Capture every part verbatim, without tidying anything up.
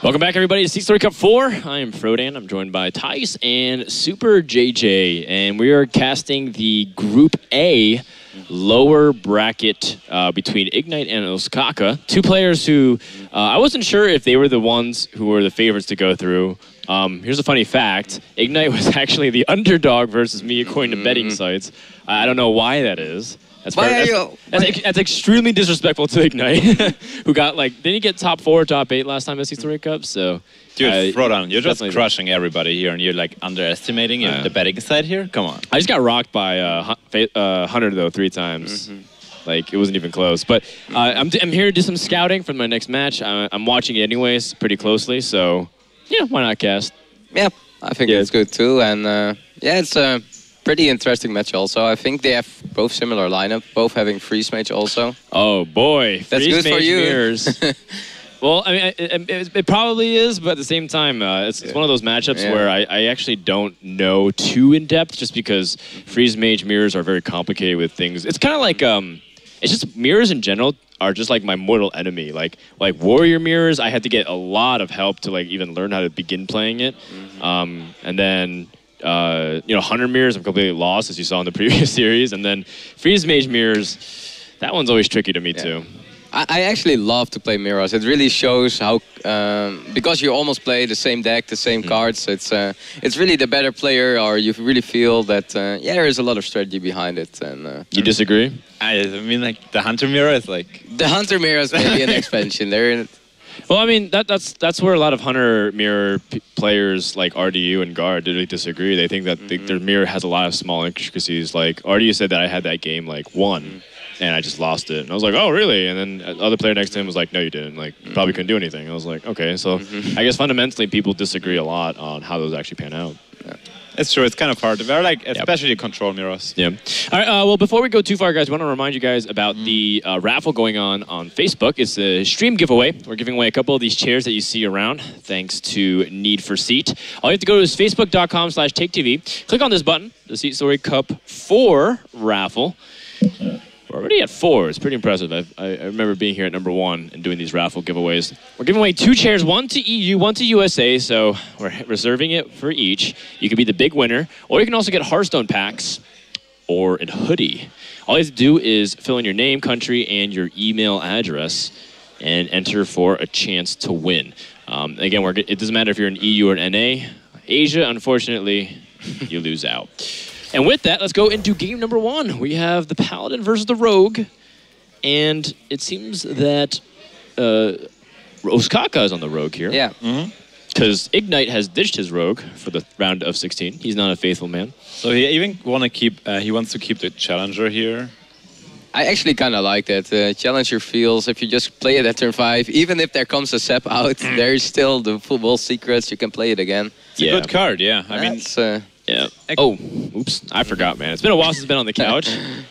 Welcome back, everybody, to Seat Story Cup four. I am Frodan. I'm joined by Tice and Super J J, and we are casting the Group A lower bracket uh, between Ignite and Ostkaka. Two players who uh, I wasn't sure if they were the ones who were the favorites to go through. Um, here's a funny fact. Ignite was actually the underdog versus me, according to betting sites. I don't know why that is. That's, why very, are that's, you, that's, that's extremely disrespectful to Ignite, who got like, didn't he get top four, top eight last time at Seat Story Cup? So, Dude, uh, Frodan, you're just definitely- crushing everybody here, and you're like underestimating Yeah. the betting side here. Come on. I just got rocked by uh, Hun- Fa- uh, Hunter though three times. Mm-hmm. Like it wasn't even close. But uh, I'm d I'm here to do some scouting for my next match. I I'm watching it anyways, pretty closely. So yeah, why not cast? Yeah, I think Yeah. it's good too. And uh, yeah, it's a pretty interesting match also. I think they have both similar lineup, both having freeze mage also. Oh boy, That's Freeze good for Mage you. Mirrors. Well, I mean, it, it, it- it probably is, but at the same time, uh, it's, it's one of those matchups Yeah. where I, I actually don't know too in depth, just because Freeze Mage mirrors are very complicated with things. It's kind of like um, it's just mirrors in general are just like my mortal enemy. Like like warrior mirrors, I had to get a lot of help to like even learn how to begin playing it, um, and then. Uh, you know, Hunter mirrors, I'm completely lost, as you saw in the previous series, and then Freeze Mage mirrors, that one's always tricky to me too. I, I actually love to play mirrors. It really shows how, um, because you almost play the same deck, the same cards. It's uh, it's really the better player, or you really feel that uh, yeah, there is a lot of strategy behind it. And uh, You disagree? I, I mean, like, the Hunter Mirror is like... the Hunter mirrors may be an expansion. They're Well, I mean, that, that's that's where a lot of Hunter Mirror p players like R D U and Guard really disagree. They think that the, their mirror has a lot of small intricacies. Like, R D U said that I had that game, like, one, and I just lost it. And I was like, oh, really? And then the other player next to him was like, no, you didn't. Like, you probably couldn't do anything. I was like, okay. So I guess fundamentally people disagree a lot on how those actually pan out. It's true, it's kind of hard. They're like, especially control mirrors. Yeah. All right. Uh, well, before we go too far, guys, we want to remind you guys about the uh, raffle going on on Facebook. It's a stream giveaway. We're giving away a couple of these chairs that you see around, thanks to Need for Seat. All you have to go to is facebook.com slash take TV. Click on this button, the Seat Story Cup four raffle. We're already at four. It's pretty impressive. I've, I, I remember being here at number one and doing these raffle giveaways. We're giving away two chairs, one to E U, one to U S A, so we're reserving it for each. You can be the big winner, or you can also get Hearthstone packs or a hoodie. All you have to do is fill in your name, country, and your email address and enter for a chance to win. Um, again, we're, it doesn't matter if you're an E U or an N A. Asia, unfortunately, you lose out. And with that, let's go into game number one. We have the Paladin versus the Rogue. And it seems that uh, Ostkaka is on the Rogue here. yeah. Because Ignite has ditched his Rogue for the round of sixteen. He's not a faithful man. So he even want to keep, uh, he wants to keep the Challenger here. I actually kind of like that. Uh, Challenger feels, if you just play it at turn five, even if there comes a Sep out, there's still the football secrets. You can play it again. It's a good card, yeah. I mean, That's, uh, Yeah. Oh, oops. I forgot, man. It's been a while since I've been on the couch.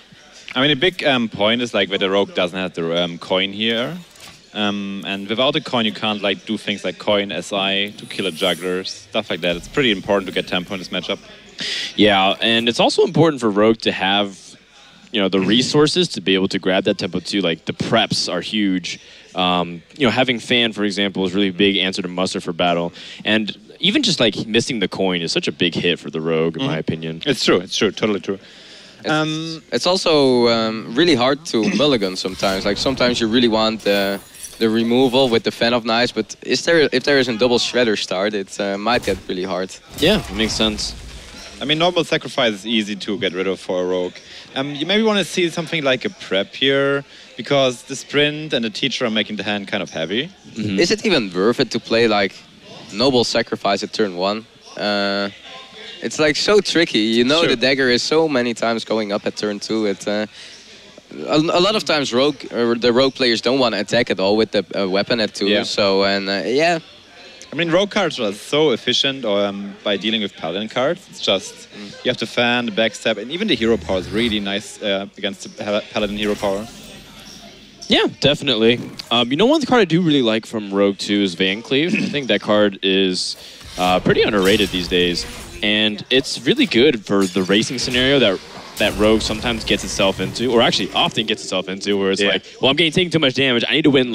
I mean, a big um, point is like where the Rogue doesn't have the um, coin here. Um, and without a coin, you can't like do things like coin, S I, to kill a juggler, stuff like that. It's pretty important to get tempo in this matchup. Yeah, and it's also important for Rogue to have, you know, the resources to be able to grab that tempo too. Like the preps are huge. Um, you know, having Fan, for example, is really big answer to muster for battle. And even just like missing the coin is such a big hit for the Rogue, in my opinion. It's true, it's true, totally true. It's, Um, it's also um, really hard to mulligan sometimes. Like sometimes you really want the the removal with the Fan of Knives, but is there if there is a double Shredder start, it uh, might get really hard. Yeah, it makes sense. I mean, normal sacrifice is easy to get rid of for a Rogue. Um, you maybe want to see something like a prep here, because the sprint and the teacher are making the hand kind of heavy. Mm-hmm. Is it even worth it to play like Noble Sacrifice at turn one? Uh, it's like so tricky. You know, Sure. the dagger is so many times going up at turn two. It uh, a, a lot of times rogue or the rogue players don't want to attack at all with the uh, weapon at two. Yeah. So and uh, yeah, I mean, Rogue cards are so efficient um, by dealing with Paladin cards. It's just, you have to fan, the backstab, and even the hero power is really nice uh, against the Pal- Paladin hero power. Yeah, definitely. Um, you know, one card I do really like from Rogue two is Van Cleave. I think that card is uh, pretty underrated these days. And it's really good for the racing scenario that that Rogue sometimes gets itself into, or actually often gets itself into, where it's Yeah. like, well, I'm getting taking too much damage. I need to win like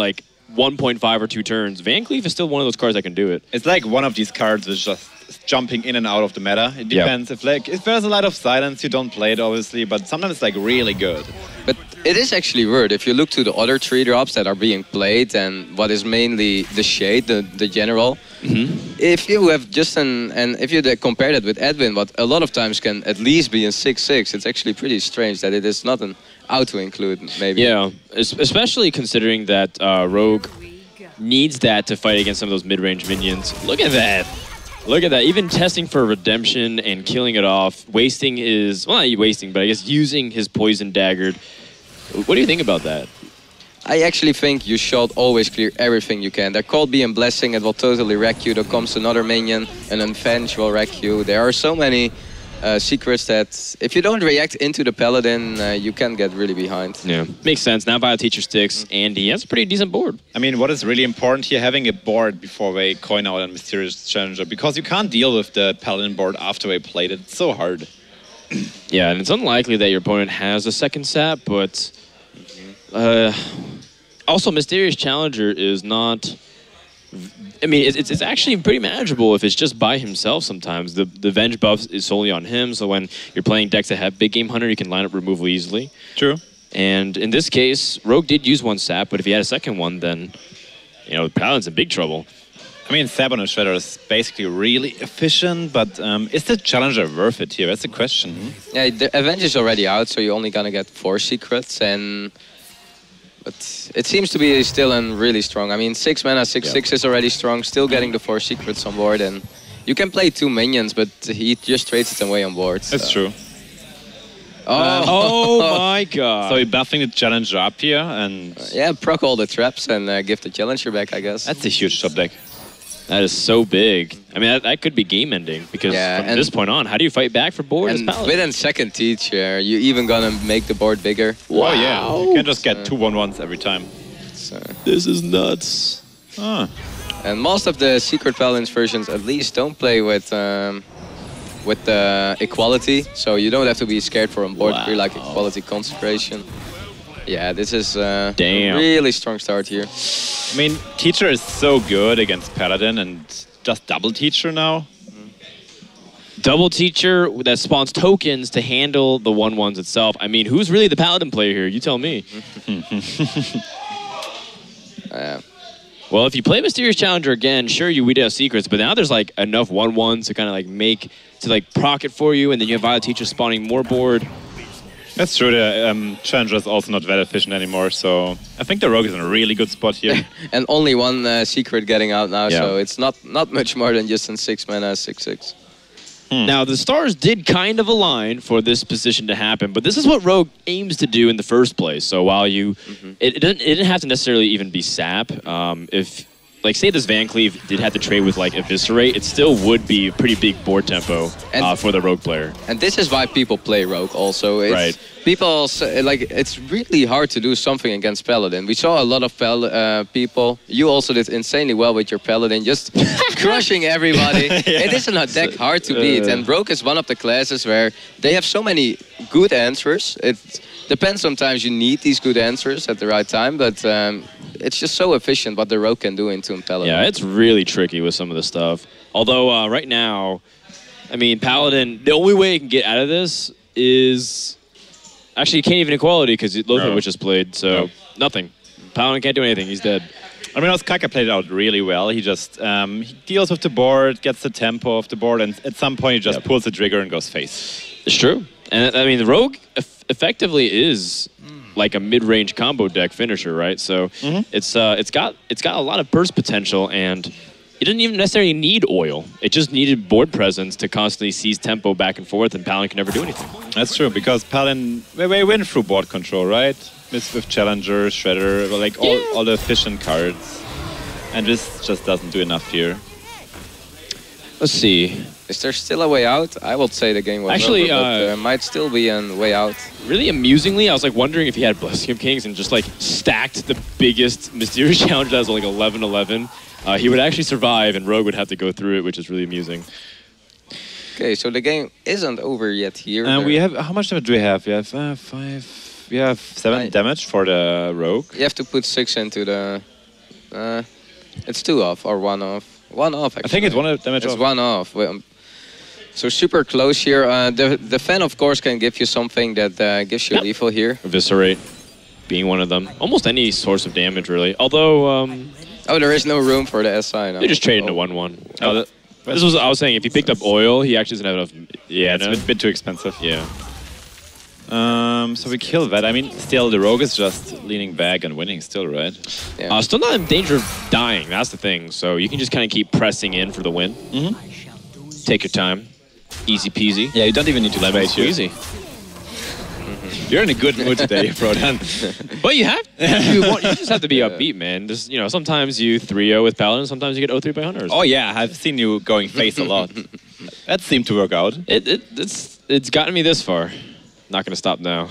one point five or two turns, Van Cleef is still one of those cards that can do it. It's like one of these cards that's just jumping in and out of the meta. It depends. If like if there's a lot of silence, you don't play it, obviously, but sometimes it's like really good. But it is actually weird. If you look to the other three drops that are being played and what is mainly the Shade, the, the general, Mm-hmm. if you have just an, and if you compare that with Edwin, what a lot of times can at least be in six six, it's actually pretty strange that it is not an auto include, maybe. Yeah, es- especially considering that uh, Rogue needs that to fight against some of those mid-range minions. Look at that. Look at that. Even testing for redemption and killing it off, wasting his, well, not wasting, but I guess using his poison dagger. What do you think about that? I actually think you should always clear everything you can. They're called Be and Blessing, it will totally wreck you. There comes another minion, an Unvenge will wreck you. There are so many uh, secrets that if you don't react into the Paladin, uh, you can get really behind. Yeah, makes sense. Now Bio Teacher sticks, and he has a pretty decent board. I mean, what is really important here, having a board before they coin out a Mysterious Challenger, because you can't deal with the Paladin board after they played it. It's so hard. Yeah, and it's unlikely that your opponent has a second sap, but uh, also Mysterious Challenger is not. I mean, it's, it's actually pretty manageable if it's just by himself sometimes. The the Venge buff is solely on him, so when you're playing decks that have Big Game Hunter, you can line up removal easily. True. And in this case, Rogue did use one sap, but if he had a second one, then, you know, Paladin's in big trouble. I mean, Sab on a Shredder is basically really efficient, but um, is the Challenger worth it here? That's the question. Yeah, the Avenge is already out, so you're only gonna get four secrets, and but it seems to be still in really strong. I mean, six mana, six Yeah. six is already strong. Still getting the four secrets on board, and you can play two minions, but he just trades it away on board. That's so. true. Oh, Oh my god. So you're buffing the Challenger up here, and yeah, proc all the traps and uh, give the challenger back, I guess. that's a huge top deck. That is so big. I mean, that, that could be game ending, because Yeah, from and- this point on, how do you fight back for board as And Paladin? within second teacher, you even gonna make the board bigger. Oh yeah, you can just So- get two one ones every time. So. This is nuts. Ah. And most of the Secret Paladins versions, at least, don't play with um, with the equality, so you don't have to be scared for on board Wow. free like equality consecration. Yeah, this is uh, Damn. a really strong start here. I mean, Teacher is so good against Paladin, and just double Teacher now. Double Teacher that spawns tokens to handle the one ones itself. I mean, who's really the Paladin player here? You tell me. Uh, Well, if you play Mysterious Challenger again, sure, you weed out secrets, but now there's like enough one ones to kind of like make, to like proc it for you, and then you have Violet Teacher spawning more board. That's true. The um, Challenger is also not that efficient anymore, so I think the Rogue is in a really good spot here. and only one uh, secret getting out now, Yeah. so it's not not much more than just in six mana, six six. Now, the stars did kind of align for this position to happen, but this is what Rogue aims to do in the first place. So while you, it, it, didn't, it didn't have to necessarily even be sap. Um, if, like, say this Van Cleef did have to trade with, like, Eviscerate, it still would be a pretty big board tempo And- uh, for the Rogue player. And this is why people play Rogue also. It's, Right. People, say, like, it's really hard to do something against Paladin. We saw a lot of pal uh, people. You also did insanely well with your Paladin, just crushing everybody. It isn't a deck hard to beat. uh, And Rogue is one of the classes where they have so many good answers. It depends, sometimes you need these good answers at the right time, but um, it's just so efficient what the Rogue can do into a Paladin. Yeah, it's really tricky with some of the stuff. Although, uh, right now, I mean, Paladin, the only way you can get out of this is... Actually, you can't even equality because Lothar No. was just played, so No. nothing. Paladin can't do anything, he's dead. I mean, Ostkaka played it out really well. He just um, he deals with the board, gets the tempo of the board, and at some point he just Yep. pulls the trigger and goes face. It's true. And I mean, the Rogue eff effectively is like a mid-range combo deck finisher, right? So it's uh, it's got it's got a lot of burst potential, and it didn't even necessarily need oil. It just needed board presence to constantly seize tempo back and forth, and Paladin can never do anything. That's true, because Paladin, they, they win through board control, right? With, with Challenger, Shredder, like all, Yeah. all the efficient cards. And this just doesn't do enough here. Let's see. Is there still a way out? I would say the game was Actually, over, but uh, there might still be a way out. Really amusingly, I was like wondering if he had Blessing of Kings and just like stacked the biggest Mysterious Challenge that was like eleven eleven. Uh, he would actually survive, and Rogue would have to go through it, which is really amusing. Okay, so the game isn't over yet here. And There- we have, how much damage do we have? We have uh, five, we have seven Nine. damage for the Rogue. You have to put six into the Uh, it's two off or one off. One off, actually. I think it's one damage It's off. one off. Well, um, So super close here. Uh, the the fan, of course, can give you something that uh, gives you Yep. lethal here. Eviscerate being one of them. Almost any source of damage, really. Although, um, Oh, there is no room for the S I now. they just traded oh. into one one. Oh, that, This was I was saying. If he picked up oil, he actually doesn't have enough. yeah, it's a mana. bit, bit too expensive. Yeah. Um, so we kill that. I mean, still, the rogue is just leaning back and winning still, right? Yeah. Uh, still not in danger of dying. That's the thing. So you can just kind of keep pressing in for the win. Mhm. Take your time. Easy peasy. Yeah, you don't even need to Lemon debate here. squeezy. You're in a good mood today, Prodan. But you have you, want, you just have to be upbeat, man. Just you know, sometimes you three oh with Paladin, sometimes you get oh three by Hunters. Oh yeah, I've seen you going face a lot. That seemed to work out. It, it it's it's gotten me this far. Not gonna stop now.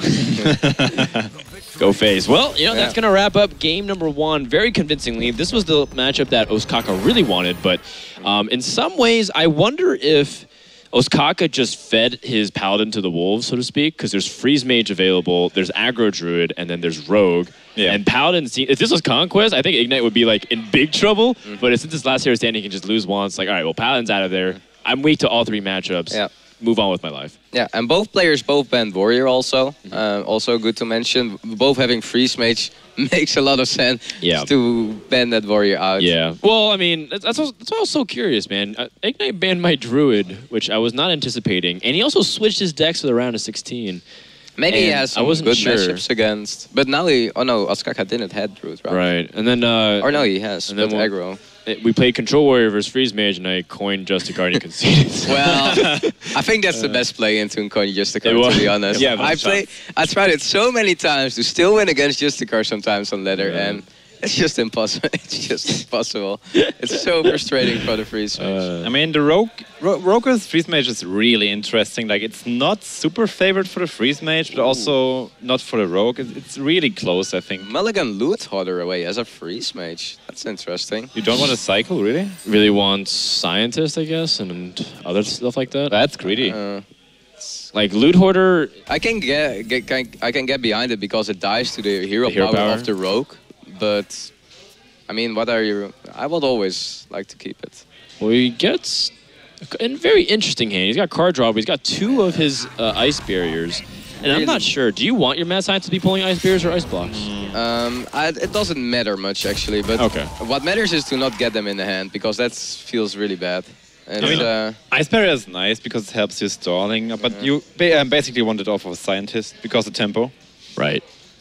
Go face. Well, you know, that's Yeah. gonna wrap up game number one very convincingly. This was the matchup that Ostkaka really wanted, but um, in some ways, I wonder if Ostkaka just fed his Paladin to the wolves, so to speak, because there's Freeze Mage available, there's Aggro Druid, and then there's Rogue. Yeah. And Paladin, see- if this was Conquest, I think Ignite would be like in big trouble. But since it's last hero standing, he can just lose once. Like, all right, well, Paladin's out of there. I'm weak to all three matchups. Yeah. Move on with my life. Yeah, and both players both banned Warrior also. Uh, also good to mention. Both having Freeze Mage makes a lot of sense Yeah. to ban that Warrior out. Yeah. Well, I mean, that's, that's, why- that's why I was so curious, man. Uh, Ignite banned my Druid, which I was not anticipating. And he also switched his decks for the round of sixteen. Maybe he And has I some wasn't good sure. matchups against. But now he... Oh no, Ostkaka didn't have Druid, right? Right. And then... Uh, Or no, he has. And But then aggro. it- we played Control Warrior versus Freeze Mage, and I coined Just a Guardian Conceded. Well, I think that's the best play in Tooncoin, Justicar, It was. to be honest. Yeah, I but play. I tried it so many times to still win against Justicar sometimes on ladder, Yeah. and it's just impossible. It's just impossible. It's so frustrating for the freeze mage. Uh, I mean, the rogue, ro rogue's freeze mage is really interesting. Like, it's not super favored for the freeze mage, but also not for the rogue. It- It's really close, I think. Mulligan Loot Hodder away as a freeze mage. That's interesting. You don't want to cycle, really? really wants Scientist, I guess, and other stuff like that. That's greedy. Uh, Like Loot Hoarder, I can get, get can, I can get behind it because it dies to the hero, The hero power, power. of the rogue. But I mean, what are you? I would always like to keep it. well, he gets a very interesting hand. He's got card draw, but he's got two of his uh, Ice Barriers. And I'm Really? not sure. Do you want your Mad Scientist to be pulling Ice Barriers or Ice Blocks? Um, I, it doesn't matter much actually, but Okay. what matters is to not get them in the hand because that feels really bad. And I mean, uh, Ice Barrier is nice because it helps you stalling, but you ba um, basically want it off of a scientist because of tempo. Right.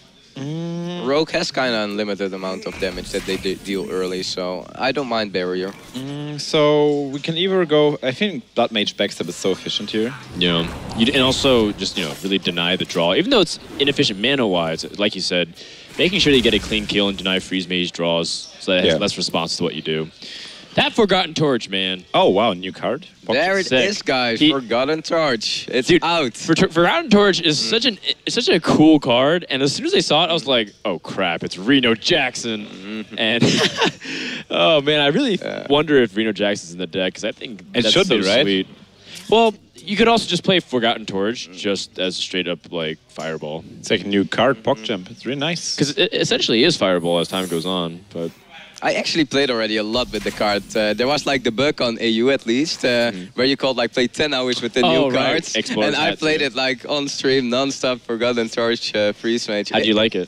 Rogue has kind of unlimited amount of damage that they de deal early, so I don't mind barrier. Mm, so we can either go. I think Blood Mage backstab is so efficient here. You know, you, and also just, you know, really deny the draw. Even though it's inefficient mana-wise, like you said, making sure that you get a clean kill and deny Freeze Mage draws so that it has Yeah. less response to what you do. That Forgotten Torch, man. Oh wow, new card. There it is, sick. guys. He- Forgotten Charge. It's Dude, out. For, Forgotten Torch is such an it's such a cool card, and as soon as I saw it, I was like, "Oh crap! It's Reno Jackson!" And oh man, I really Yeah. wonder if Reno Jackson's in the deck because I think It that's should so be, right? Sweet. Well, you could also just play Forgotten Torch just as straight up like Fireball, It's like a new card, Pogchamp. It's really nice. because it essentially is Fireball as time goes on. But I actually played already a lot with the card. Uh, there was like the bug on A U at least, uh, where you could like play ten hours with the Oh, new right. cards. Explorers and I had played to. it like on stream, non-stop, Forgotten Charge, uh, Freeze Mage. how do you like it?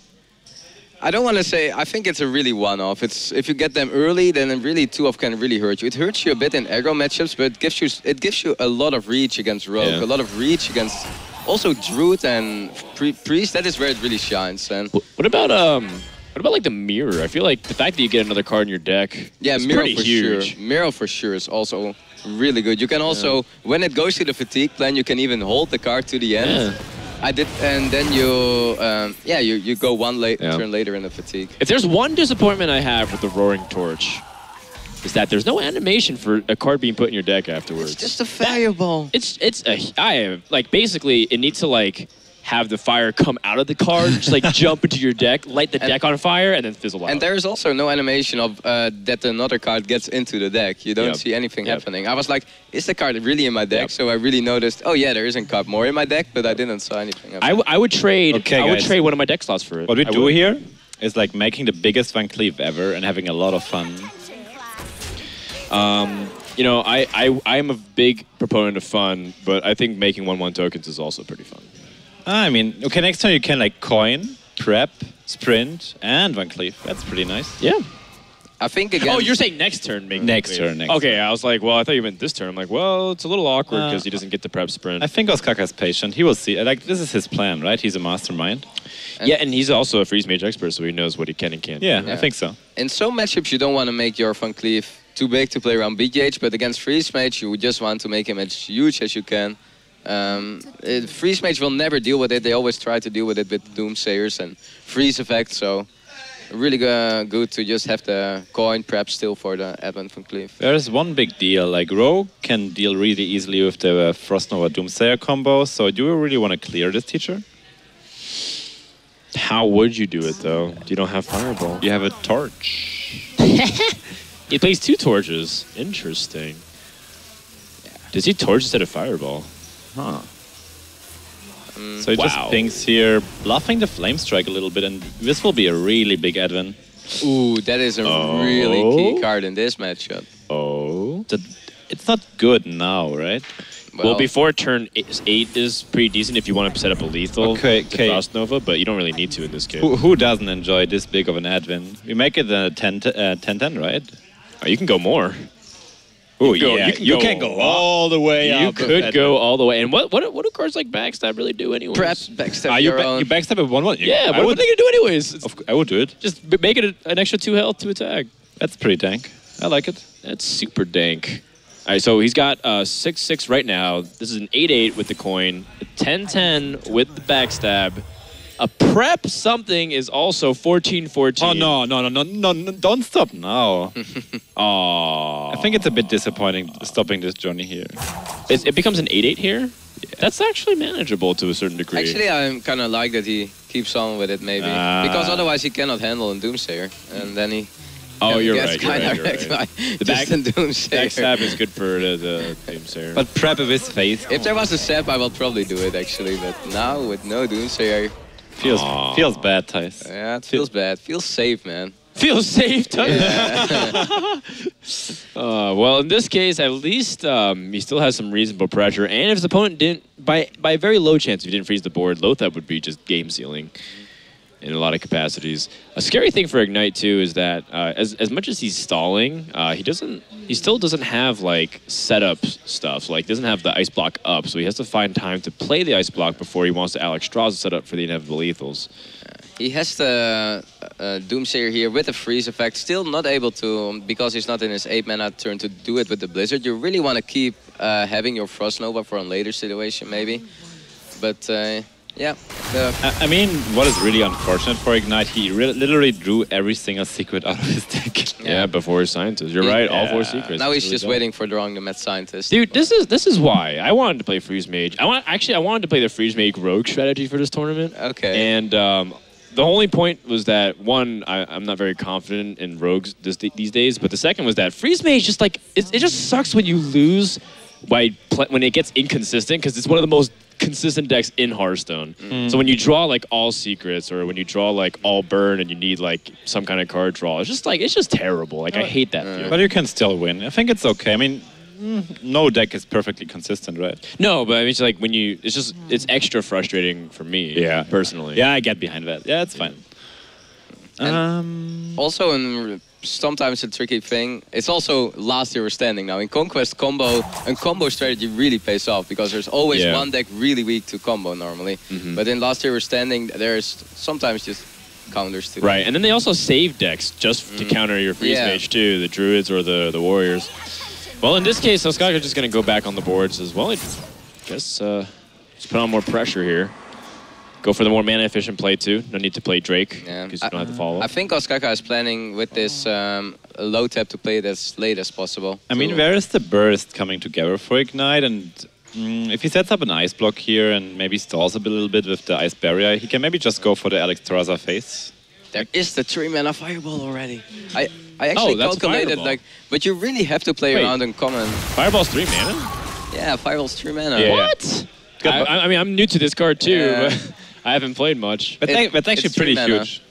I don't want to say, I think it's a really one-off. It's if you get them early, then it really two-off can really hurt you. It hurts you a bit in aggro matchups, but it gives you it gives you a lot of reach against Rogue, Yeah. a lot of reach against also Druid and Pri- Priest. That is where it really shines. And Wh- What about um? What about like the mirror? I feel like the fact that you get another card in your deck yeah, is Miro pretty for huge. sure. Miro for sure is also really good. You can also, when it goes to the fatigue plan, you can even hold the card to the end. Yeah. I did, and then you, um, yeah, you, you go one late Yeah. turn later in the fatigue. If there's one disappointment I have with the Roaring Torch, is that there's no animation for a card being put in your deck afterwards. It's just a fireball. It's it's a I am like basically it needs to like have the fire come out of the card, just like jump into your deck, light the And- deck on fire, and then fizzle out. And there is also no animation of uh, that another card gets into the deck. You don't Yep. see anything Yep. happening. I was like, is the card really in my deck? Yep. So I really noticed, oh yeah, there is a card more in my deck, but I didn't saw anything. I, w- I would trade. Okay, I would guys. trade one of my deck slots for it. What we I do would. here is like making the biggest Van Cleef ever and having a lot of fun. Um, you know, I, I, I am a big proponent of fun, but I think making one one tokens is also pretty fun. I mean, okay, next turn you can like coin, prep, sprint, and Van Cleef. That's pretty nice. Yeah. I think again. Oh, you're saying next turn, make Next make- turn, next Okay, turn. I was like, well, I thought you meant this turn. I'm like, well, it's a little awkward Uh, because he doesn't get the prep sprint. I think Osaka's patient. He will see. Like, this is his plan, right? He's a mastermind. yeah, and he's also a freeze mage expert, so he knows what he can and can't. Yeah, do. I think so. In some matchups, you don't want to make your Van Cleef too big to play around B G H, but against Freeze Mage, you just want to make him as huge as you can. Um, it, Freeze Mage will never deal with it. They always try to deal with it with Doomsayers and Freeze Effect, so really uh, good to just have the coin prep still for the Advent Van Cleef. There's one big deal. Like, Rogue can deal really easily with the uh, Frost Nova Doomsayer combo, so do you really want to clear this teacher? How would you do it, though? You don't have Fireball. You have a torch. He plays two torches. Interesting. Does he torch instead of Fireball? Huh. Mm, So he Wow. just thinks here, bluffing the Flame Strike a little bit, and this will be a really big Advent. Ooh, that is a Oh. really key card in this matchup. Oh. That- It's not good now, right? Well, before turn eight, eight is pretty decent if you want to set up a lethal Okay, to okay. Frost Nova, but you don't really need to in this case. Who, who doesn't enjoy this big of an Advent? We make it a ten ten, right? Oh, you can go more. Oh, You can go- yeah. you can You go can go a lot. all the way You up. could go all the way. And what what what do cards like Backstab really do anyways? Prep, backstab Ah, you, your ba own. you backstab at one one? Yeah, I what, what are would, they gonna do anyways? It's of, I would do it. just b- make it a, an extra two health to attack. That's pretty dank. I like it. That's super dank. All right, so he's got uh, six six right now. This is an eight eight with the coin, a ten ten with the backstab. A prep something is also fourteen fourteen. Oh, no, no, no, no, no, no, don't stop now. Aww. I think it's a bit disappointing stopping this journey here. It's, it becomes an eight eight here? That's actually manageable to a certain degree. Actually, I'm kind of like that he keeps on with it, maybe. Ah. Because otherwise he cannot handle a Doomsayer. And then he oh, you're gets right, you're kind right, of you're wrecked right. by The just back- a Doomsayer. Backstab is good for the, the Doomsayer. But prep with faith If there was a Sep, I will probably do it, actually. But now, with no Doomsayer, feels Aw. feels bad, Thijs. yeah, it feels bad. Feels safe, man. feels safe. To Yeah. Uh, well, in this case, at least um, he still has some reasonable pressure. And if his opponent didn't, by by a very low chance, if he didn't freeze the board, Lothar would be just game sealing in a lot of capacities. A scary thing for Ignite too is that uh, as as much as he's stalling, uh, he doesn't, he still doesn't have like setup stuff. Like doesn't have the ice block up, so he has to find time to play the ice block before he wants to Alex Strauss set up for the inevitable lethals. He has the uh, Doomsayer here with the freeze effect, still not able to, because he's not in his eight mana turn, to do it with the Blizzard. You really want to keep uh, having your Frost Nova for a later situation, maybe. But uh, yeah, the I, I mean, what is really unfortunate for Ignite, he re literally drew every single secret out of his deck. Yeah, before his scientist. You're right, all four secrets. now It's he's really just dumb. waiting for drawing the Mad Scientist. Dude, this is this is why I wanted to play Freeze Mage. I want actually I wanted to play the Freeze Mage Rogue strategy for this tournament. Okay. And um, the only point was that one, I, I'm not very confident in rogues this, these days. But the second was that Freeze Mage just like it, it just sucks when you lose by pl when it gets inconsistent because it's one of the most consistent decks in Hearthstone. Mm. So when you draw like all secrets or when you draw like all burn and you need like some kind of card draw, it's just like it's just terrible. Like I hate that feeling. But you can still win. I think it's okay. I mean, mm, no deck is perfectly consistent, right? No, but I mean, it's like when you, it's just, it's extra frustrating for me. Yeah. Personally. Yeah, I get behind that. Yeah, it's fine. And- Um, Also, in, sometimes a tricky thing. It's also last year we're standing now. In Conquest combo, and combo strategy really pays off because there's always Yeah. one deck really weak to combo normally. Mhm. But in last year we're standing, there's sometimes just counters to Right, and then they also save decks just to counter your freeze Yeah. mage too, the druids or the the warriors. Well, in this case, Osaka's just gonna go back on the boards as well. I guess uh, just put on more pressure here. Go for the more mana efficient play too. No need to play Drake Yeah. because you don't have to follow. I think Osaka is planning with this um, low tap to play it as late as possible. I mean, to- where is the burst coming together for Ignite? And mm, if he sets up an ice block here and maybe stalls a bit- little bit with the ice barrier, he can maybe just go for the Alex Terraza face. There is the three mana fireball already. I I actually Oh, that's a calculated fireball. like, but you really have to play Wait. around in common. Fireball's three mana. Yeah, fireball's three mana. Yeah. What? I, I I mean, I'm new to this card too. Yeah. But I haven't played much. But It- that- that's actually it's three pretty mana. huge.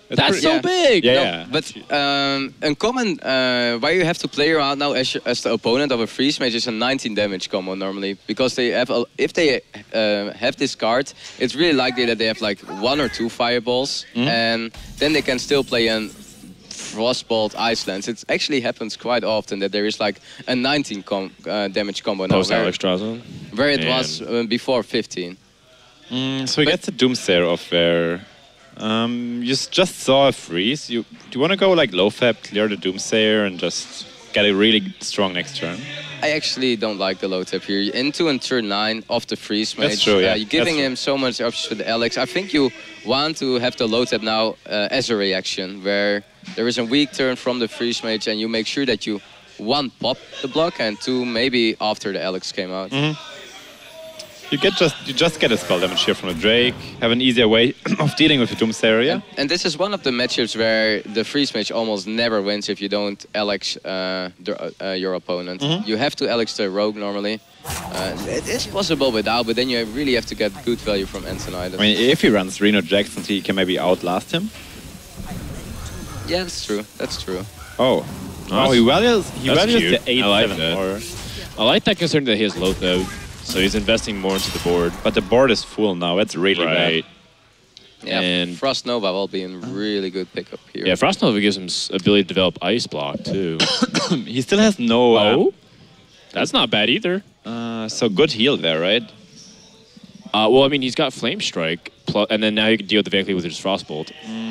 It's That's pretty- so big. Yeah, No, yeah. but um, uncommon, uh, why you have to play around now as, as the opponent of a freeze mage is a nineteen damage combo normally, because they have a, if they uh, have this card, it's really likely that they have like one or two fireballs, and then they can still play an Frostbolt Icelands. It actually happens quite often that there is like a nineteen com uh, damage combo now, Post where, Alex Drazen. where it And- was uh, before fifteen. Mm, so he gets the Doomsayer off where um, you s- just saw a freeze. You do you want to go like low fab, clear the Doomsayer, and just get a really strong next turn? I actually don't like the low tap here. Into and turn nine off the freeze mage. That's true, yeah. Uh, you're giving That's him so much options with Alex. I think you want to have the low tap now uh, as a reaction, where there is a weak turn from the freeze mage, and you make sure that you one pop the block, and two maybe after the Alex came out. You get just you just get a spell damage here from the Drake. Have an easier way of dealing with the Doomsayer. Yeah. And this is one of the matchups where the freeze mage almost never wins if you don't Alex uh, the, uh, your opponent. You have to Alex the rogue normally. Uh, it is possible without, but then you really have to get good value from Antonidas. I mean, if he runs Reno Jackson, he can maybe outlast him. Yeah, that's true. That's true. Oh. Oh, he values he That's values cute. the eight I like seven that. more. I like that considering that he has low though, so he's investing more into the board. But the board is full now. That's really Right. Yeah, And- Frost Nova will be a really good pickup here. Yeah, Frost Nova gives him s- ability to develop Ice Block too. bad. He still has no. Uh, Oh, that's not bad either. uh, so good heal there, right? Uh, well, I mean, he's got Flame Strike, plu- and then now you can deal directly with his Frostbolt.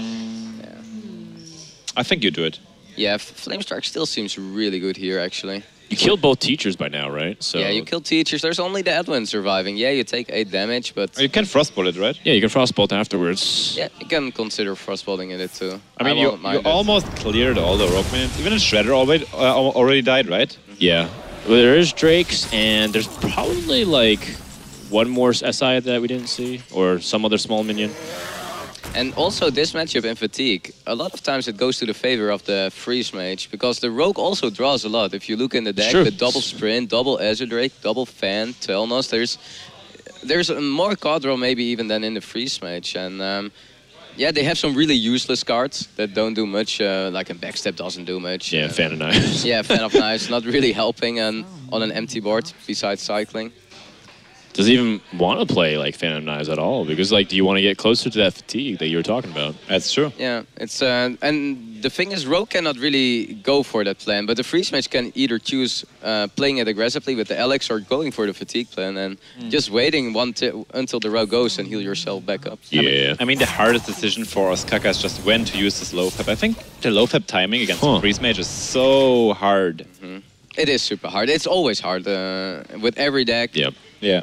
I think you do it. Yeah, F- Flame Strike still seems really good here, actually. You killed both teachers by now, right? So Yeah, you kill teachers. There's only the Edwin surviving. Yeah, you take eight damage, but Oh, you can frostbolt it, right? Yeah, you can Frostbolt afterwards. yeah, you can consider frostbolting in it too. I mean, you, won't you mind it. almost cleared all the rogue minions. Even the Shredder already uh, al- already died, right? Yeah. Well, there is Drakes, and there's probably like one more S I that we didn't see, or some other small minion. And also this matchup in Fatigue, a lot of times it goes to the favor of the Freeze Mage, because the Rogue also draws a lot. If you look in the deck, True. the double Sprint, double Azure Drake, double Fan, Telnos, there's there's a more card draw maybe even than in the Freeze Mage. And um, yeah, they have some really useless cards that don't do much, uh, like a Backstep doesn't do much. Yeah, Uh, Fan of Knives. Yeah, Fan of Knives, not really helping on, on an empty board besides cycling. Does he even want to play like Fan of Knives at all? Because like, do you want to get closer to that fatigue that you were talking about? That's true. Yeah, it's uh, and the thing is, Rogue cannot really go for that plan, but the Freeze Mage can either choose uh, playing it aggressively with the Alex or going for the Fatigue plan and just waiting one ti until the Rogue goes and heal yourself back up. Yeah. I mean, the hardest decision for Osaka is just when to use this low fab. I think the low fab timing against Huh. the Freeze Mage is so hard. It is super hard. It's always hard uh, with every deck. Yep. Yeah.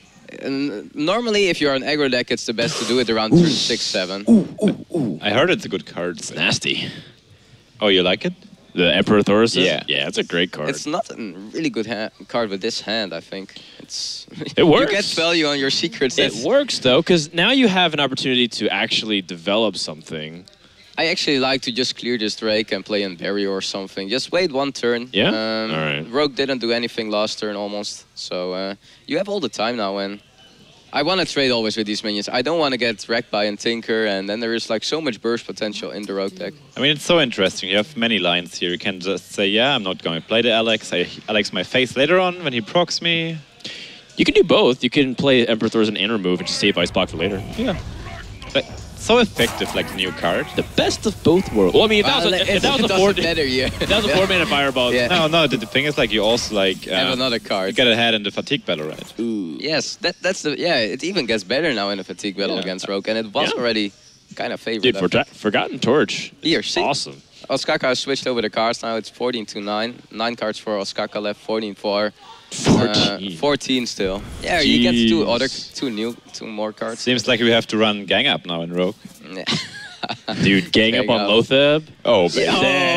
And normally, if you're an aggro deck, it's the best to do it around turn six, seven. I heard it's a good card. but- Nasty. Oh, you like it? The Emperor Thoris? Yeah. Yeah, it's a great card. It's not a really good ha card with this hand, I think. It's It works. You get value on your secrets. It That's- works though, because now you have an opportunity to actually develop something. I actually like to just clear this Drake and play in Barrier or something. Just wait one turn. Yeah? Um, Alright. Rogue didn't do anything last turn almost. So uh, you have all the time now. And I want to trade always with these minions. I don't want to get wrecked by a Tinker. And then there is like so much burst potential in the Rogue deck. I mean, it's so interesting. You have many lines here. You can just say, yeah, I'm not going to play the Alex. I Alex my face later on when he procs me. You can do both. You can play Emperor Thoris and remove and just save Ice Block for later. Yeah. But so effective, like the new card. The best of both worlds. Well, I mean, if that was Well, a, if it- that was it a four, doesn't matter, yeah. if that was a four mana fireball. Yeah. No, no. The, the thing is, like, you also like Have uh, another card. you get ahead in the fatigue battle, right? Yes, that, that's the... Yeah, it even gets better now in a Fatigue battle Yeah. against Rogue. And it was Yeah. already kind of favored. Dude, I Forta- Forgotten Torch. Here, see? Awesome. Osaka has switched over the cards now. It's fourteen to nine. Nine cards for Osaka left, fourteen for fourteen. Uh, fourteen still. Yeah, you get two Jeez. other, two new, two more cards. Seems like we have to run gang up now in Rogue. Yeah. Dude, gang up Gang on up. Lothab. Oh, baby.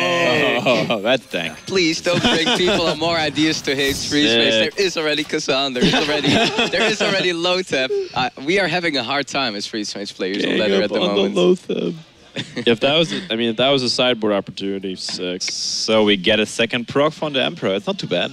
Oh. Oh, that's dank. Please don't bring people on more ideas to hate Freeze Mage. There is already Kazan. There is already there is already Lothab. Uh, we are having a hard time as Freeze Mage players on ladder at the moment. Lothab. If that was, I mean, if that was a sideboard opportunity, sick. So we get a second proc from the Emperor. It's not too bad.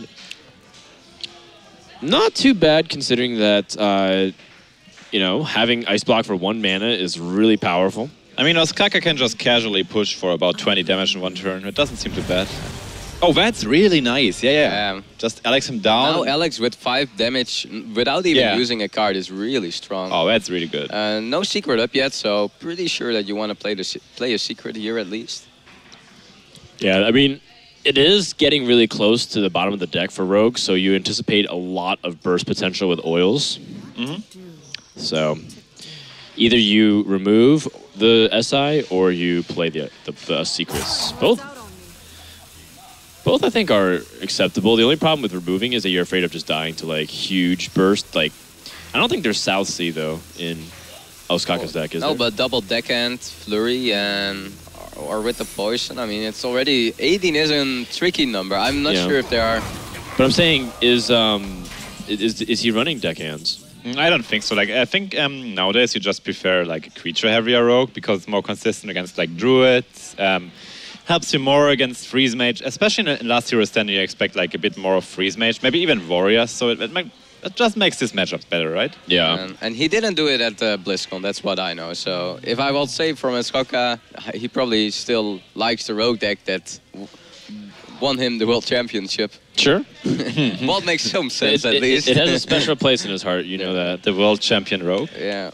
Not too bad considering that, uh, you know, having Ice Block for one mana is really powerful. I mean, Ostkaka can just casually push for about twenty damage in one turn. It doesn't seem too bad. Oh, that's really nice. Yeah, yeah. Um, just Alex him down. Now Alex with five damage without even Yeah. using a card is really strong. Oh, that's really good. Uh, no secret up yet, so pretty sure that you want to play the se- play a secret here at least. Yeah, I mean, it is getting really close to the bottom of the deck for Rogue, so you anticipate a lot of burst potential with oils. Mhm. So either you remove the S I or you play the, the, the secrets. Both, both I think are acceptable. The only problem with removing is that you're afraid of just dying to like huge burst. Like, I don't think there's South Sea though in Ostkaka's deck, is No, there? but double deckhand, flurry, and or with the poison. I mean, it's already eighteen is a tricky number. I'm not Yeah. sure if there are. But I'm saying, is um, is is he running deckhands? Mm, I don't think so. Like, I think um, nowadays you just prefer like a creature heavier rogue because it's more consistent against like druids. Um, helps you more against freeze mage, especially in, in last hero standing. You expect like a bit more of freeze mage, maybe even warriors. So it, it, make, it just makes this matchup better, right? Yeah. And, and he didn't do it at uh, BlizzCon, that's what I know. So if I will say from Ostkaka, he probably still likes the rogue deck that w- won him the world championship. Sure. What makes some sense, it, at it- least. It has a special place in his heart, you know that. The world champion rogue. Yeah.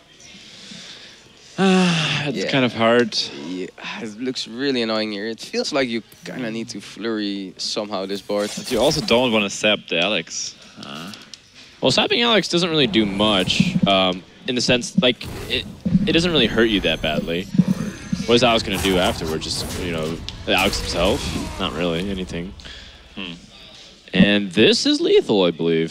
It's Yeah. kind of hard. Yeah, it looks really annoying here. It feels like you kind of need to flurry somehow this board. But you also don't want to sap the Alex. Well, sapping Alex doesn't really do much, um, in the sense, like, it, it doesn't really hurt you that badly. What is Alex going to do afterwards? Just, you know, Alex himself? Not really, anything. Hmm. And this is lethal, I believe.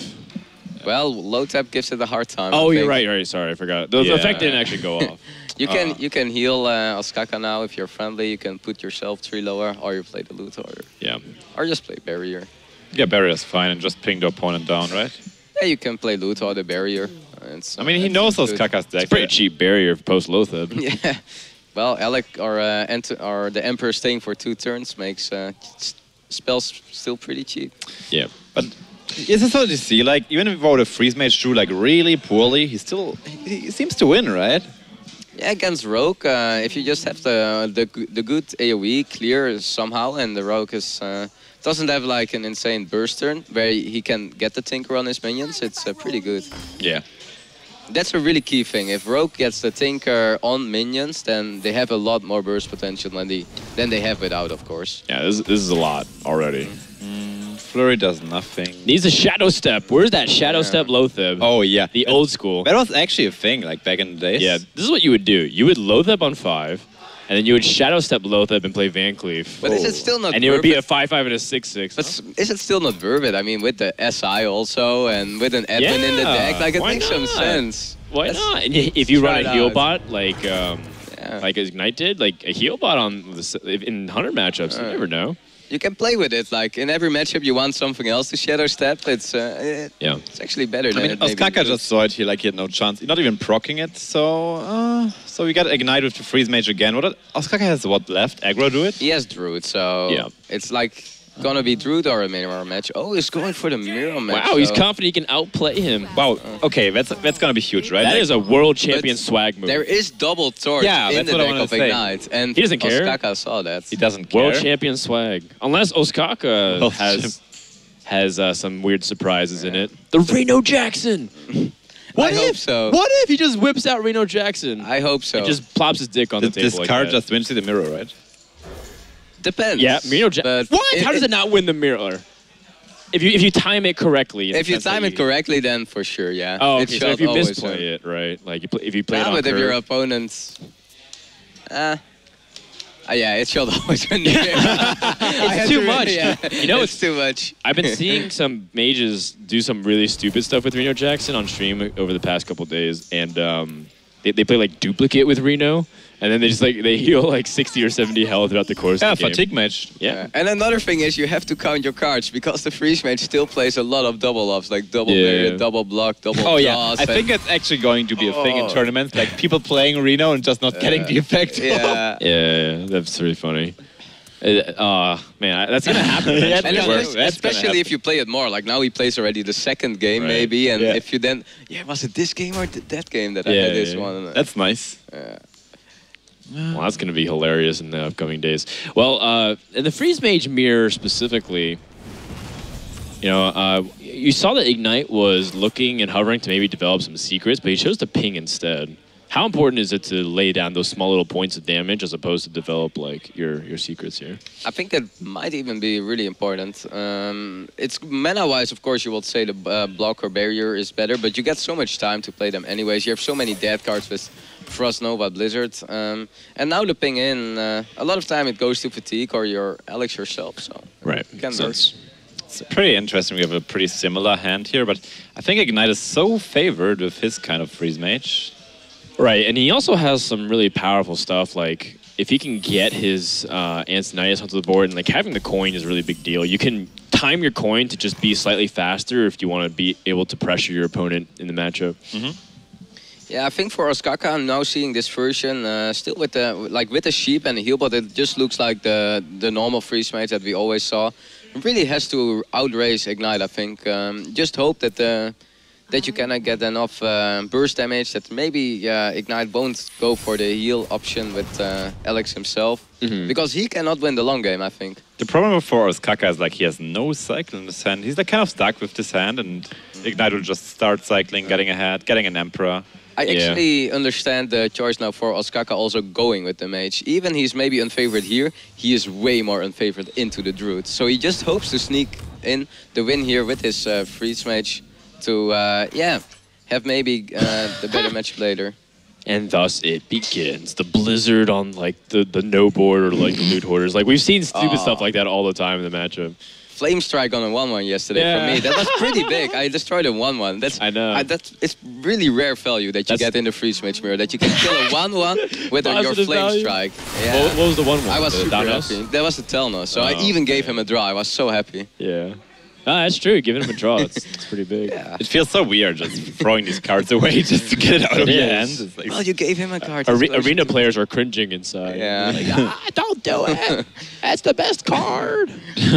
Well, low tap gives it a hard time. Oh, I you're think. right, right, sorry, I forgot. The, the Yeah. effect didn't actually go off. You can Uh. you can heal uh, Ostkaka now if you're friendly. You can put yourself three lower, or you play the Luthor, Yeah. or just play barrier. Yeah, barrier's fine and just ping the opponent down, right? Yeah, you can play Luthor, the barrier. Uh, It's, I mean, he it's knows those good. Kaka's deck. Pretty cheap barrier post Lothab. Yeah. Well, Alec or uh, Ent- or the Emperor staying for two turns makes uh, s- spells still pretty cheap. Yeah. But is this what you see? Like, even if the freeze mage drew like really poorly, he still he, he seems to win, right? Yeah, against Rogue, uh, if you just have the the g- the good AoE clear somehow, and the Rogue is uh, doesn't have like an insane burst turn where he can get the Tinker on his minions, it's uh, pretty good. Yeah. That's a really key thing. If Rogue gets the Tinker on minions, then they have a lot more burst potential than they than they have without, of course. Yeah, this, this is a lot already. Flurry does nothing. Needs a Shadow Step. Where's that Shadow Yeah. Step Lothab? Oh yeah, The old school. that was actually a thing like back in the days. Yeah, this is what you would do. You would Lothab on five, and then you would Shadow Step Lothab and play Van Cleef. But is it still not? And it would be a worth five five and a six six. But s- is it still not worth it? I mean, with the S I also and with an admin in the Yeah, deck, like it why makes some not? sense. Why Let's- not? And y- if you run try a it heal out. bot like um, Yeah. like Ignite did, like a heal bot on the, s- in one hundred matchups, you Uh, never know. You can play with it. Like in every matchup, you want something else to shadow step. It's uh, it- Yeah. it's actually better. I than mean, it maybe Ostkaka looks. just saw it here like he had no chance. Not even proccing it, so uh, so we got Ignite with the freeze mage again. What Ostkaka has what left? Aggro do it? He has Druid, so Yeah. it's like gonna be Druid or a mirror match. Oh, he's going for the mirror match. Wow, he's so- confident he can outplay him. Wow. Okay, that's that's gonna be huge, right? That Like, is a world champion But swag move. There is double torch Yeah, in that's the what I deck wanna of say. Ignite, and He doesn't care. Ostkaka saw that. he doesn't care. World champion swag. Unless Ostkaka World has has uh, some weird surprises in it. The Reno Jackson. What I if? hope so. What if he just whips out Reno Jackson? I hope so. and just plops his dick on Th- the table this like card that. just wins to the mirror, right? depends. Yeah, Reno Jackson. But What? it- How does it not win the mirror? If you if you time it correctly. in If the you sense that time it correctly, then for sure, yeah. Oh, It okay. So should if you always misplay win. it, right? Like you play, if you play Yeah, it on but if curve. your opponent, uh, uh, yeah, it should always win. the game. I had too to- much. Yeah, You know, it's too much. I've been seeing some mages do some really stupid stuff with Reno Jackson on stream over the past couple days, and um, they, they play like duplicate with Reno, and then they just like they heal like sixty or seventy health throughout the course Yeah, of the game. fatigue match. Yeah. Yeah. And another thing is you have to count your cards because the freeze mage still plays a lot of double offs, like double Yeah. barrier, double block, double Oh yeah, draws. I and- think it's actually going to be a thing in Oh. tournaments, like people playing Reno and just not getting the effect. yeah. Yeah, that's really funny. Uh, uh, man, I- that's gonna happen. Yeah, eventually. And That's especially, gonna especially happen. if you play it more, like now he plays already the second game Right. maybe, and Yeah. if you then, yeah, was it this game or th- that game that I Yeah, had this yeah. one? That's nice. Yeah. Well, that's going to be hilarious in the upcoming days. Well, uh, in the Freeze Mage mirror specifically, you know, uh, you saw that Ignite was looking and hovering to maybe develop some secrets, but he chose to ping instead. How important is it to lay down those small little points of damage as opposed to develop like your your secrets here? I think that might even be really important. Um, it's mana-wise, of course, you would say the uh, block or barrier is better, but you get so much time to play them anyways. You have so many dead cards with Frost Nova, Blizzard, um, and now the ping in, uh, a lot of time it goes to Fatigue or your Alex yourself. So Right. it can So work. it's- It's pretty interesting. We have a pretty similar hand here, but I think Ignite is so favored with his kind of freeze mage. Right, and he also has some really powerful stuff. Like if he can get his uh, Antonidas onto the board, and like having the coin is a really big deal. You can time your coin to just be slightly faster if you want to be able to pressure your opponent in the matchup. Mm-hmm. Yeah, I think for Ostkaka, I'm now seeing this version uh, still with the like with the sheep and the heal, but it just looks like the the normal freeze mage that we always saw. It really has to outrace Ignite, I think. Um, just hope that uh, that you cannot get enough uh, burst damage that maybe uh, Ignite won't go for the heal option with uh, Alex himself, Mhm. because he cannot win the long game, I think. The problem for Ostkaka is like he has no cycle in his hand. He's like kind of stuck with this hand, and Ignite will just start cycling, getting ahead, getting an Emperor. I Yeah. actually understand the choice now for Ostkaka also going with the mage. Even he's maybe unfavored here, he is way more unfavored into the druid. So he just hopes to sneak in the win here with his uh, freeze mage to, uh, yeah, have maybe uh, the better match later. And thus it begins. The blizzard on like the, the no board or like the loot hoarders. Like we've seen stupid Oh. stuff like that all the time in the matchup. Flame strike on a one one yesterday Yeah. for me. That was pretty big. I destroyed a one one. That's I know. I, that's it's really rare value that you That's- get in the freeze mage mirror. That you can kill a one one with your Positive flame value. strike. What, Yeah. what was the one one? I was the super Thanos? happy. That was the Telnos. So I Oh, even gave okay. him a draw. I was so happy. Yeah. Ah, that's true. Giving him a draw, it's, it's pretty big. Yeah. It feels so weird just throwing these cards away just to get it out of It your is. hand. It's like, Well, you gave him a card. Are- He's supposed arena to- players are cringing inside. Yeah. Like, ah, don't do it. That's the best card.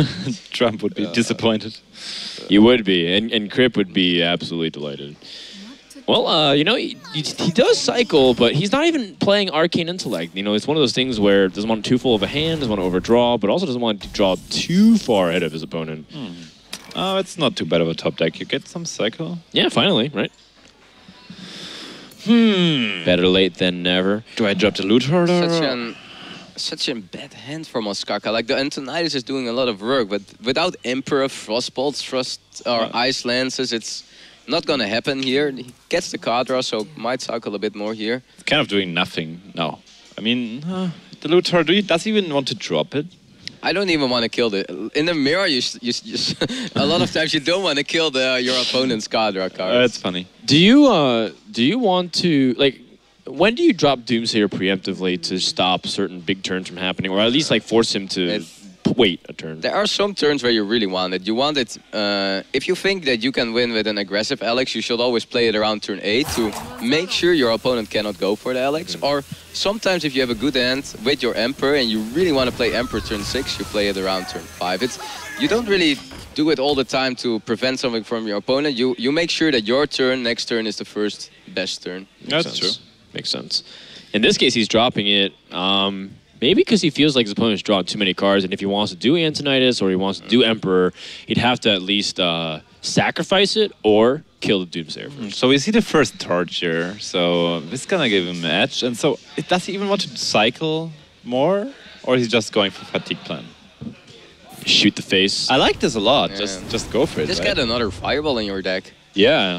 Trump would be disappointed. You would be, and, and Crip would be absolutely delighted. Well, uh, you know, he, he, he does cycle, but he's not even playing Arcane Intellect. You know, it's one of those things where doesn't want too full of a hand, doesn't want to overdraw, but also doesn't want to draw too far ahead of his opponent. Oh, it's not too bad of a top deck. You get some cycle. Yeah, finally, right? Hmm. Better late than never. Do I drop the loot hoarder? Such an such a bad hand from Ostkaka. Like the Antonidas is doing a lot of work, but without Emperor, Frostbolts, Frost or Uh. Ice Lances, it's not gonna happen here. He gets the card draw, so might cycle a bit more here. It's kind of doing nothing now. I mean, uh, the Luthor, do you, does he even want to drop it? I don't even want to kill the in the mirror. You, s- you, s- you s- a lot of times you don't want to kill the your opponent's card draw Uh, cards. it's funny. Do you uh do you want to like when do you drop Doomsayer preemptively to stop certain big turns from happening, or at least like force him to It- p- wait a turn? There are some turns where you really want it. You want it, uh, if you think that you can win with an aggressive Alex, you should always play it around turn eight to make sure your opponent cannot go for the Alex. Or sometimes if you have a good hand with your Emperor and you really want to play Emperor turn six, you play it around turn five. It's, you don't really do it all the time to prevent something from your opponent. You, you make sure that your turn, next turn, is the first best turn. That's Makes true. sense. Makes sense. In this case, he's dropping it. Um, maybe because he feels like his opponent's drawn too many cards, and if he wants to do Antonidas or he wants to do Emperor, he'd have to at least uh, sacrifice it or kill the Doomsayer first. So we see the first torch here. So this is gonna give him an edge. And so it, does he even want to cycle more, or is he just going for fatigue plan? Shoot the face. I like this a lot. Yeah. Just just go for it. Just right? get another Fireball in your deck. Yeah.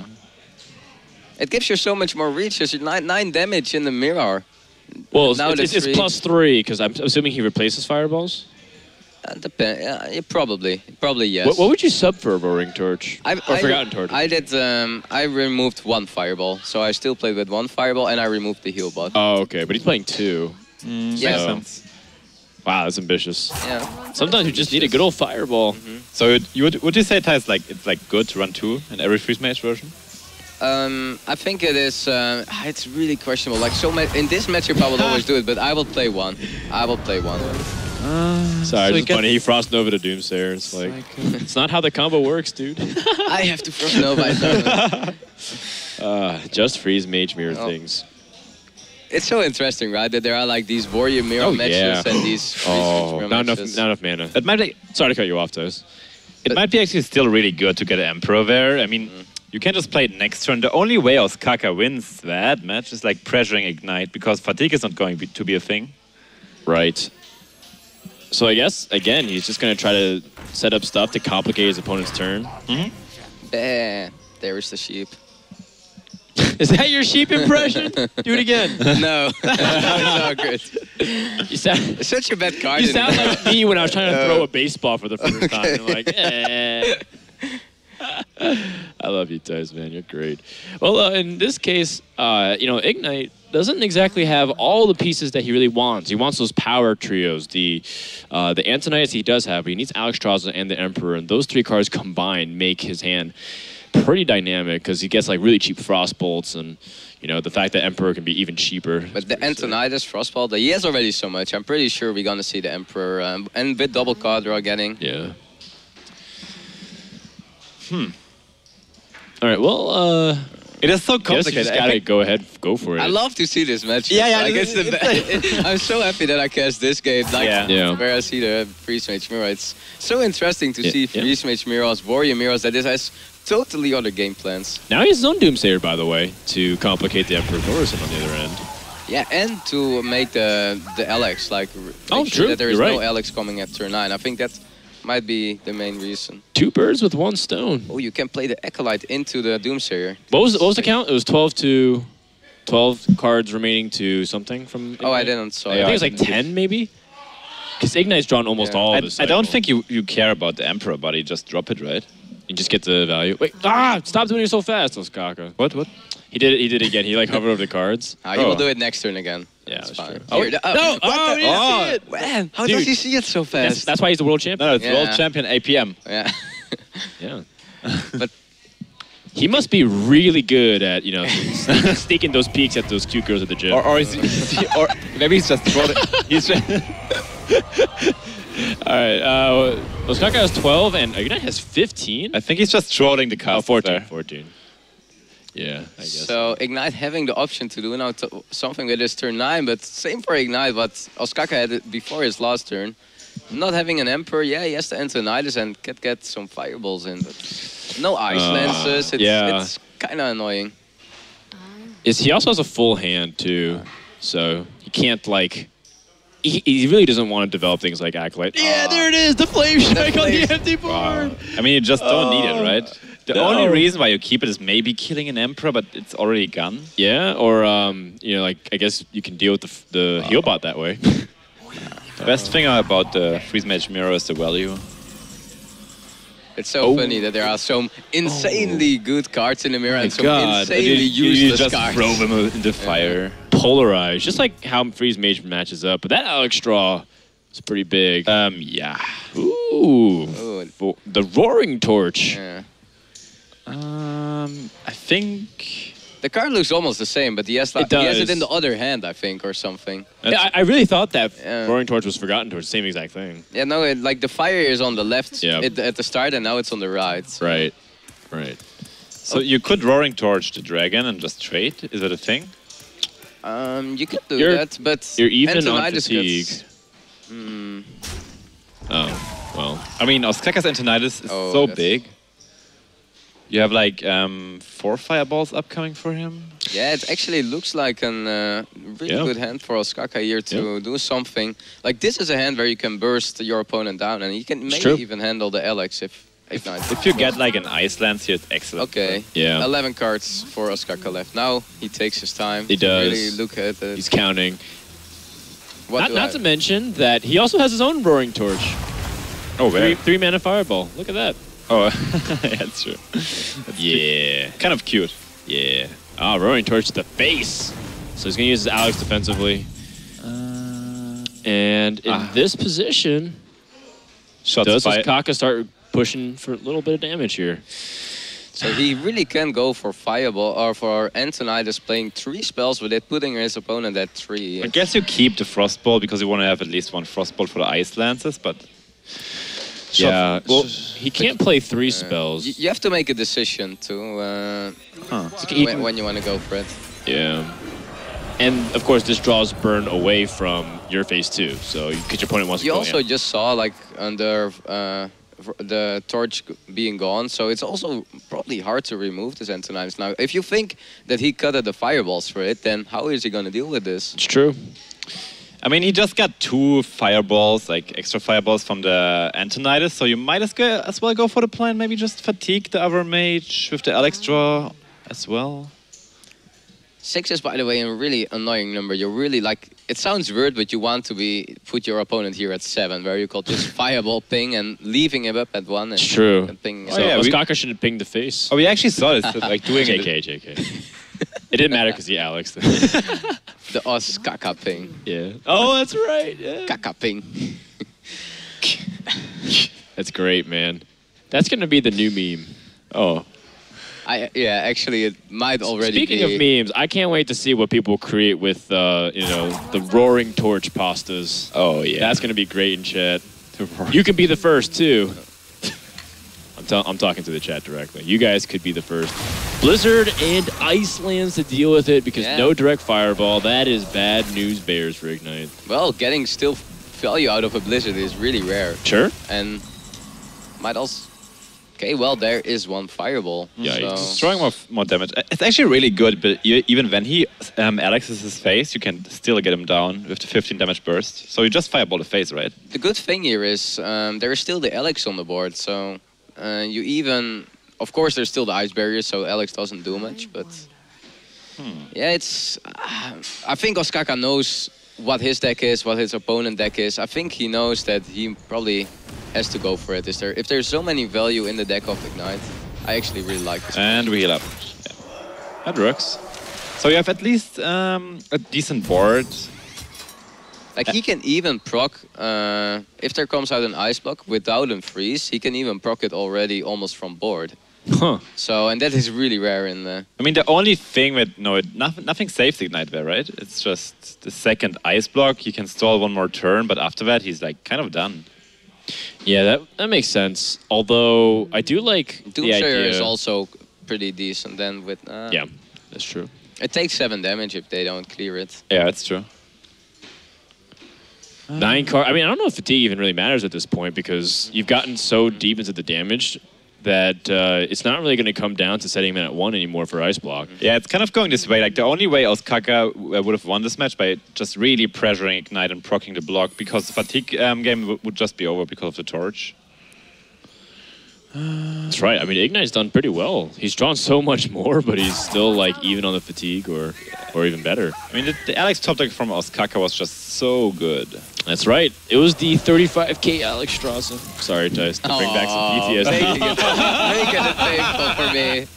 It gives you so much more reach. There's nine, nine damage in the mirror. well, it's, now it's, the it's, it's three- plus three because I'm assuming he replaces fireballs. Uh, depend. Yeah, yeah, probably. Probably yes. What, what would you sub for a Roaring Torch? I, or I- Forgotten Torch? I did. Um, I removed one fireball, so I still played with one fireball, and I removed the heal bot. Oh, okay, but he's playing two. Mm, Yeah. makes So- sense. Wow, that's ambitious. Yeah. Sometimes you just need a good old fireball. So it, you would would you say Ty, it's like it's like good to run two in every freeze mage version? Um, I think it is. Uh, it's really questionable. Like so, ma- in this matchup, I will always do it, but I will play one. I will play one. Sorry, So it's he just funny. He gets- frost Nova to Doomsayer. It's like, it's not how the combo works, dude. I have to first know by now. uh, just freeze mage mirror Oh. things. It's so interesting, right? That there are like these warrior mirror Oh, matches yeah. and these free Oh, switch mirror not enough, matches. not enough mana. It might be, Sorry to cut you off, Toes. it might be actually still really good to get an Emperor there. I mean, you can't just play it next turn. The only way Ostkaka wins that match is like pressuring Ignite because fatigue is not going be- to be a thing. Right. So I guess, again, he's just going to try to set up stuff to complicate his opponent's turn. Eh, there is the sheep. Is that your sheep impression? Do it again. No, it's all good. You sound, It's such a bad card. you in sound it. like me when I was trying to Uh, throw a baseball for the first time. okay. You're like, eh. I love you, Toes, man. You're great. Well, uh, in this case, uh, you know, Ignite doesn't exactly have all the pieces that he really wants. He wants those power trios. The uh, the Antonidas he does have, but he needs Alexstrasza and the Emperor, and those three cards combined make his hand pretty dynamic because he gets like really cheap frost bolts, and you know the fact that Emperor can be even cheaper. But is the pretty sick. Antonidas Frostball, he has already so much. I'm pretty sure we're gonna see the Emperor um, and with double card draw getting. Yeah. Hmm. All right. Well, uh, It is so I guess you complicated. just I gotta think- go ahead, go for it. I love to see this match. Yeah, yeah, Like, it's- it's the it's be- I'm so happy that I cast this game. Like, Yeah. Yeah. where I see the Freeze Mage Mirror. It's so interesting to Yeah, see yeah. Freeze Mage Mirrors, Warrior Mirrors, that this has totally other game plans. Now he has his own Doomsayer, by the way, to complicate the Emperor Thorson on the other end. Yeah, and to make the the Alex, like, r- make Oh, sure true, that there is you're no right. Alex coming at turn nine. I think that might be the main reason. Two birds with one stone. Oh, you can play the Acolyte into the Doomsayer. What was what was the count? It was twelve to twelve cards remaining to something from. Oh, I Ignite? didn't saw I it. think it was like ten, maybe. Because Ignite's drawn almost Yeah. all I, of his. I don't cycle. think you, you care about the Emperor, but you just drop it, right? you just get the value. Wait, ah! Stop doing it so fast, Ostkaka. What? What? He did it. He did it again. He like hovered over the cards. Ah, he will Oh. do it next turn again. Yeah, That's that's fine. true. Here, Oh, the- oh, no! what Oh, the- he didn't Oh. see it. Man, how Dude. does he see it so That's, fast? that's why he's the world champion. No, it's Yeah. World Champion A P M. yeah. Yeah. But He must be really good at you know sneak, sneaking those peeks at those cute girls at the gym. Or, or, is he, is he- or maybe he's just rolling. He's just, All right. Uh, Ostkaka has twelve and Ignite has fifteen. I think he's just trolling the Oh, cast fourteen. there. fourteen. Yeah, I guess. so Ignite having the option to do now t- something with his turn nine, but same for Ignite. But Ostkaka had it before his last turn. Not having an Emperor, yeah, he has to Antonidas and can get some fireballs in, but no ice Uh, lances. It's, yeah. it's kind of annoying. Is he also has a full hand too, so he can't like. He, he really doesn't want to develop things like Acolyte. Yeah, there it is, the flame strike on the flame- empty board. I mean, you just don't need it, right? The no. only reason why you keep it is maybe killing an Emperor, but it's already gone. Yeah, or um, you know, like I guess you can deal with the f- the heal bot that way. The best thing about the Freeze Mage Mirror is the value. It's so Oh. funny that there are some insanely good cards in the mirror and some God, insanely you, you useless just cards. throw them in the fire. Polarized, just like how Freeze Mage matches up. But that Alex Straw is pretty big. Um, yeah. Ooh, Ooh. Vo- the Roaring Torch. Yeah. Um, I think The card looks almost the same, but he has, like, It he has it does. in the other hand, I think, or something. Yeah, I, I really thought that Yeah. Roaring Torch was Forgotten Torch, same exact thing. Yeah, no, it, like the fire is on the left Yeah. at, at the start, and now it's on the right. so- Right, right. so. You could Roaring Torch the dragon and just trade. Is that a thing? Um, you could do You're- that, but You're even on Antonidas fatigue. gets- Hmm. Oh, well. I mean, Ostkaka's Antonidas is Oh, so that's- big. You have like um, four fireballs upcoming for him. Yeah, it actually looks like a uh, really Yeah. good hand for Ostkaka here to do something. Like, this is a hand where you can burst your opponent down, and you can maybe true. even handle the Alex if Ignite. If you get like an Ice Lance here, it's excellent. Okay. Yeah. eleven cards for Ostkaka left. Now he takes his time. He does. Really look at it. He's counting. What Not, do not I- to mention that he also has his own Roaring Torch. Oh, Three, very. three mana Fireball. Look at that. Oh, yeah, that's true. Yeah. Kind of cute. Yeah. Ah, Roaring Torch to the face. So he's going to use his Alex defensively. And in Ah. this position, Shots does fired. Ostkaka start pushing for a little bit of damage here? So he really can go for Fireball or for Antonidas playing three spells with it, putting his opponent at three. I guess you keep the Frostball because you want to have at least one Frostball for the Ice Lances, but Yeah. Well, sh- he can't play three Uh, spells. y- you have to make a decision to uh, huh. He when, can- when you want to go for it. Yeah. And of course, this draws burn away from your phase two. So because your opponent wants You to go also in. just saw like under uh, the torch being gone, so it's also probably hard to remove the Zen Knives now. If you think that he cut the fireballs for it, then how is he going to deal with this? It's true. I mean, he just got two fireballs, like extra fireballs from the Antonidas, so you might as, go, as well go for the plan, maybe just fatigue the other mage with the Alex draw as well. Six is, by the way, a really annoying number. You really like, it sounds weird, but you want to be put your opponent here at seven, where you could just fireball ping and leaving him up at one. And, It's true. And ping. So Oh, yeah, we- Osaka should have pinged the face. Oh, we actually saw this, like doing J it. K, J K. It didn't matter because he Alex. The Os Kaka ping. Yeah. Oh, that's right. Yeah. Kaka ping. That's great, man. That's gonna be the new meme. Oh. I, yeah, actually, it might already Speaking be. of memes, I can't wait to see what people create with, uh, you know, the roaring torch pastas. Oh, yeah. That's gonna be great in chat. You can be the first too. I'm, tell- I'm talking to the chat directly. You guys could be the first. Blizzard and Icelands to deal with it because Yeah. no direct fireball. That is bad news bears for Ignite. Well, getting still value out of a Blizzard is really rare. Sure. And might also... Okay, well, there is one fireball. Yikes. So- Throwing more, more damage. It's actually really good, but e- even when he um, Alex's his face, you can still get him down with the fifteen damage burst. So you just fireball the face, right? The good thing here is um, there is still the Alex on the board, so uh, you even... Of course, there's still the ice barrier, so Alex doesn't do much, but... Yeah, it's... Uh, I think Osaka knows what his deck is, what his opponent deck is. I think he knows that he probably has to go for it. Is there, if there's so many value in the deck of Ignite, I actually really like this. And we heal up. Yeah. That works. So you have at least um, a decent board. Like, he can even proc, uh, if there comes out an ice block without a freeze, he can even proc it already almost from board. Huh. So, and that is really rare in the... I mean, the only thing with no, it, nothing, nothing saves Ignite there, right? It's just the second ice block. He can stall one more turn, but after that, he's like kind of done. Yeah, that that makes sense. Although I do like the Doomsayer idea. is also pretty decent then with... Uh, Yeah, that's true. It takes seven damage if they don't clear it. Yeah, that's true. Nine card. I mean, I don't know if fatigue even really matters at this point because you've gotten so deep into the damage that uh, it's not really going to come down to setting him at one anymore for ice block. Yeah, it's kind of going this way. Like the only way Osaka would have won this match by just really pressuring Ignite and proccing the block, because the fatigue um, game w would just be over because of the torch. That's right. I mean, Ignite's done pretty well. He's drawn so much more, but he's still like even on the fatigue or or even better. I mean, the, the Alex top deck from Osaka was just so good. That's right. It was the thirty-five K Alex Strasse. Sorry, Tice, to bring back some P T S D. Making it, making it painful for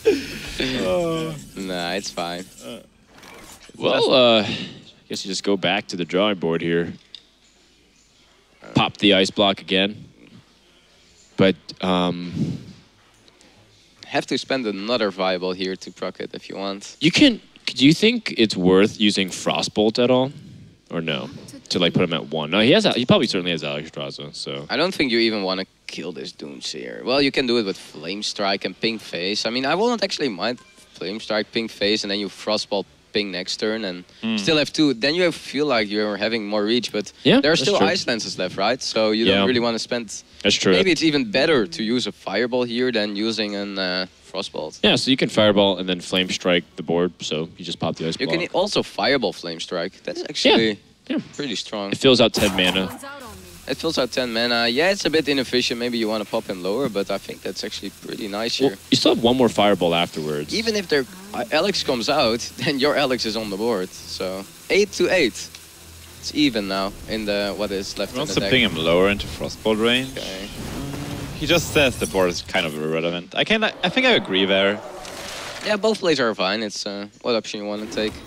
me. Nah, it's fine. Well, uh, I guess you just go back to the drawing board here. Pop the ice block again. But, um... Have to spend another fireball here to proc it if you want. you can... Do you think it's worth using Frostbolt at all? Or no? To, like, put him at one? No, he has... He probably certainly has Alex Strasse, so... I don't think you even want to kill this Doomsayer. Well, you can do it with Flame Strike and Ping Face. I mean, I won't actually mind Flame Strike, Ping Face, and then you Frostbolt Ping next turn, and still have two. Then you feel like you're having more reach, but Yeah, there are that's still true. Ice Lances left, right? So you Yeah. don't really want to spend... That's true. Maybe it's even better to use a Fireball here than using an uh, Frostbolt. Yeah, so you can Fireball and then Flame Strike the board, so you just pop the ice You block. can also Fireball Flame Strike. That's actually Yeah. pretty strong. It fills out ten mana. It fills out ten mana. Yeah, it's a bit inefficient. Maybe you want to pop him lower, but I think that's actually pretty nice here. Well, you still have one more Fireball afterwards. Even if their uh, Alex comes out, then your Alex is on the board. So eight to eight. It's even now in the what is left He in wants the to deck. ping him lower into Frostbolt range. Okay. He just says the board is kind of irrelevant. I can, I think I agree there. Yeah, both plays are fine. It's uh, what option you want to take.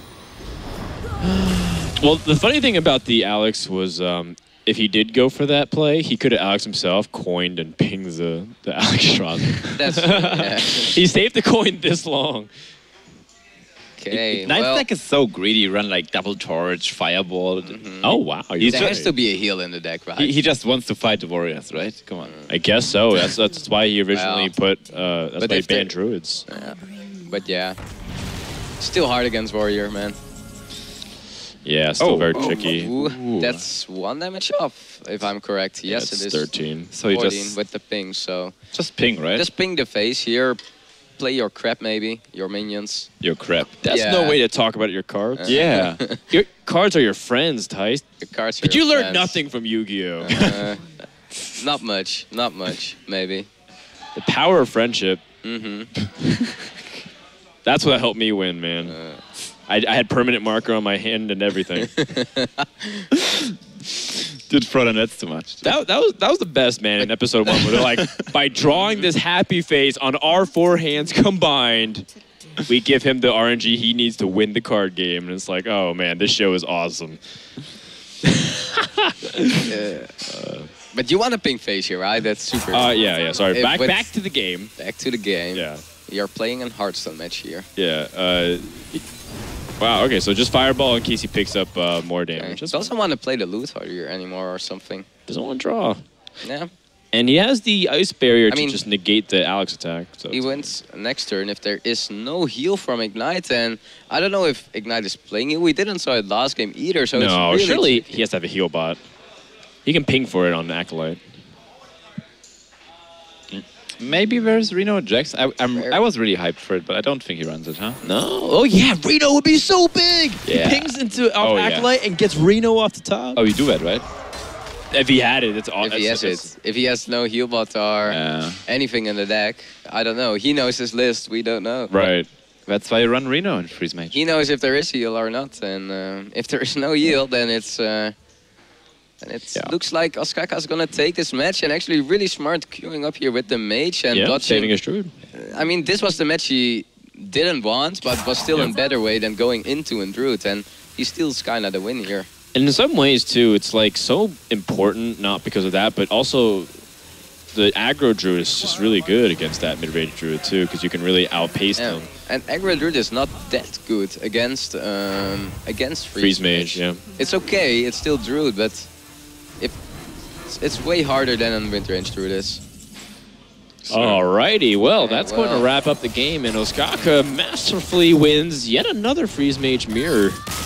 Well, the funny thing about the Alex was um, if he did go for that play, he could have Alex himself coined and pinged the, the Alex Strasse. That's yeah. He saved the coin this long. Okay. Ignite's Well, deck is so greedy, run like double torch, fireball. Oh, wow. you're He's there right. has to be a heal in the deck, right? He, he just wants to fight the warriors, right? Come on. I guess so. That's that's why he originally Well, put. Uh, that's but why he if they're- banned druids. Yeah. But yeah, still hard against warrior, man. Yeah, still Oh, very oh, tricky. Ooh, that's one damage off, if I'm correct. Yes, it's it is. thirteen. So you fourteen just with the ping, so just ping, right? just ping the face here. Play your crap, maybe your minions. your crap. That's Yeah. no way to talk about your cards. Yeah. Your cards are your friends, Tice. The cards. But are you your learned friends. nothing from Yu-Gi-Oh! Uh, not much. Not much. Maybe. The power of friendship. Mm-hmm. That's what helped me win, man. Uh, I, I had permanent marker on my hand and everything. Did throw the nets too much. That, that was that was the best, man, in episode one, where they're like, by drawing this happy face on our four hands combined, we give him the R N G he needs to win the card game. And it's like, oh, man, this show is awesome. uh, but you want a ping face here, right? That's super. Uh, yeah, yeah, sorry. Uh, Back but- back to the game. Back to the game. Yeah, You're playing a Hearthstone match here. yeah. Uh, wow, okay, so just Fireball in case he picks up uh, more Okay. damage. Just Doesn't want to play the Luthor here anymore or something. doesn't want to draw. Yeah. And he has the Ice Barrier I to mean- just negate the Alex attack. So He wins next turn if there is no heal from Ignite, and I don't know if Ignite is playing it. We didn't saw it last game either, so no, it's really surely tricky. he has to have a heal bot. He can ping for it on Acolyte. Maybe there's Reno Jax. I, I'm, Where- I was really hyped for it, but I don't think he runs it, huh? No. Oh yeah, Reno would be so big. Yeah. He pings into off Oh, yeah. Acolyte and gets Reno off the top. Oh, you do that, right? If he had it, it's all. If he has it, if he has no heal bot or Yeah. anything in the deck, I don't know. He knows his list. We don't know. Right. That's why you run Reno in Freeze Mage. He knows if there is heal or not, and um, if there is no heal, then it's uh, then it Yeah. looks like Ostkaka is gonna take this match, and actually really smart queuing up here with the mage and Yeah, dodging. saving his druid. I mean, this was the match he didn't want, but was still Yeah. in better way than going into in Druid, and he steals kind of the win here. And in some ways too, it's like so important, not because of that, but also the aggro druid is just really good against that mid-range druid too, because you can really outpace Yeah. them. And aggro Druid is not that good against um, against Freeze, Freeze mage, yeah. It's okay, it's still Druid, but if it's, it's way harder than a mid-range Druid is. Alrighty, well, Yeah, that's going to well. wrap up the game, and Ostkaka masterfully wins yet another Freeze Mage mirror.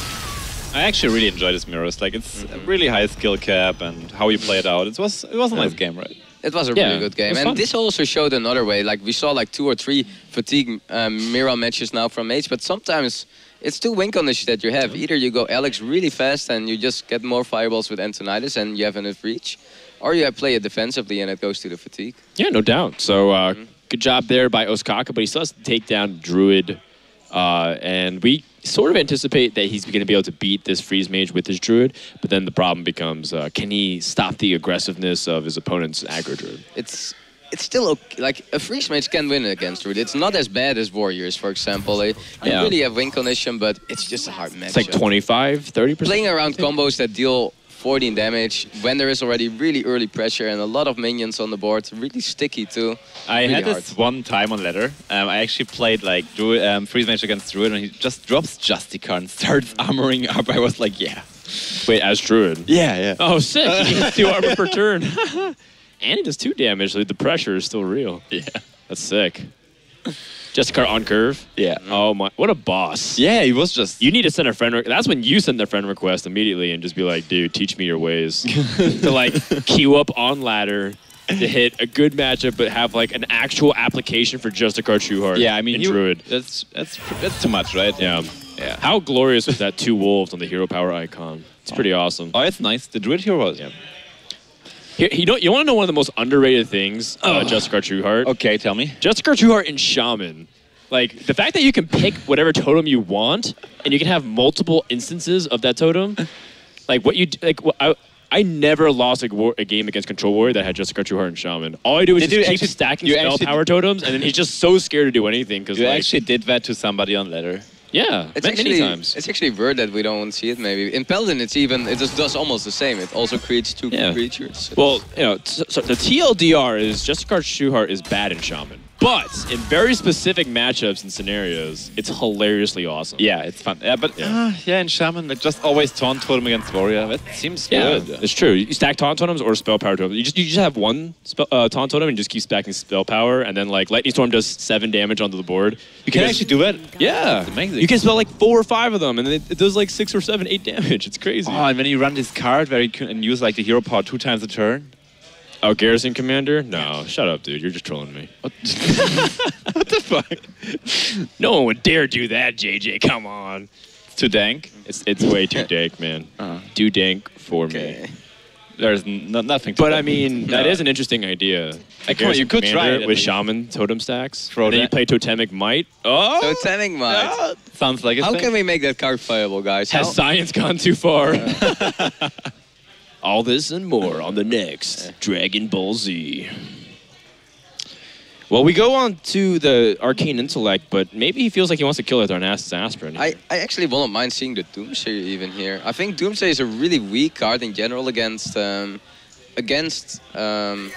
I actually really enjoy this mirrors. Like it's a really high skill cap and how you play it out. It was it was a nice game, right? It was a Yeah, really good it game, was and fun. this also showed another way. Like we saw like two or three fatigue um, mirror matches now from Mage, but sometimes it's two win conditions that you have. Either you go Alex really fast and you just get more fireballs with Antonitis and you have enough reach, or you play it defensively and it goes to the fatigue. Yeah, no doubt. So uh, Mhm. good job there by Ostkaka, but he still has to take down Druid. Uh, and we sort of anticipate that he's going to be able to beat this Freeze Mage with his Druid, but then the problem becomes, uh, can he stop the aggressiveness of his opponent's aggro Druid? It's it's still okay. Like a freeze mage can win against Druid. It's not as bad as Warriors, for example. They, you Yeah. really have win condition, but it's just a hard match. It's like twenty-five, thirty percent? Playing around combos that deal fourteen damage when there is already really early pressure and a lot of minions on the board, really sticky too. I Really had this hard. one time on ladder. Um, I actually played like Druid, um, Freeze Mage against Druid, and he just drops Justicar and starts armoring up. I was like, yeah, Wait, as Druid? yeah, yeah. Oh, sick. He gets two armor per turn. And he does two damage, so the pressure is still real. Yeah, That's sick. Jessica on curve. yeah, Oh my, what a boss. yeah. He was just You need to send a friend. Re- That's when you send the friend request immediately and just be like, dude, teach me your ways. To like queue up on ladder to hit a good matchup, but have like an actual application for Justicar Trueheart. yeah. I mean, in you- Druid. That's that's that's too much, right? Yeah. yeah. How glorious was that two wolves on the hero power icon? It's pretty awesome. Oh, it's nice. The Druid hero was. Yeah. Here, you know, you want to know one of the most underrated things? Uh, Justicar Trueheart. Okay, tell me. Justicar Trueheart in Shaman. Like, the fact that you can pick whatever totem you want, and you can have multiple instances of that totem, like, what you, d- like, wh- I, I never lost a, war, a game against Control Warrior that had Justicar Trueheart and Shaman. All I do is Did just you keep actually- stacking you spell actually- power totems, and then he's just so scared to do anything, because, You like, actually did that to somebody on ladder. yeah, It's ma- actually many times. it's actually weird that we don't see it. Maybe in Paladin, it's even it just does almost the same. It also creates two Yeah. creatures. Well, you know, t- so the T L D R is Justicar Trueheart is bad in Shaman. But in very specific matchups and scenarios, it's hilariously awesome. Yeah, it's fun. Yeah, but Yeah. yeah, uh, yeah in Shaman, like just always taunt totem against Warrior. That seems Yeah, good. it's true. You stack taunt totems or spell power totems. You just you just have one spell, uh, taunt totem and just keep stacking spell power, and then like Lightning Storm does seven damage onto the board. You can Because- actually do it. yeah, That's amazing. You You can spell like four or five of them, and it, it does like six or seven, eight damage. It's crazy. Oh, and when you run this card where you can use like the hero power two times a turn. Oh, Garrison Commander? No, shut up, dude. You're just trolling me. What, what the fuck? No one would dare do that, J J. Come on. It's too dank. It's it's way too dank, man. Uh, Too dank for Okay. me. There's n nothing to But I dank. mean, that No. is an interesting idea. I can't- you could try Commander it at with least. Shaman totem stacks. Throw and then you that. play Totemic Might. Oh! Totemic Might. Ah. Sounds like a How thing. can we make that card playable, guys? Has How- science gone too far? All this and more on the next Dragon Ball Z. Well, we go on to the Arcane Intellect, but maybe he feels like he wants to kill it Darnassus Aspirin. I, I actually wouldn't mind seeing the Doomsday even here. I think Doomsday is a really weak card in general against um, against um,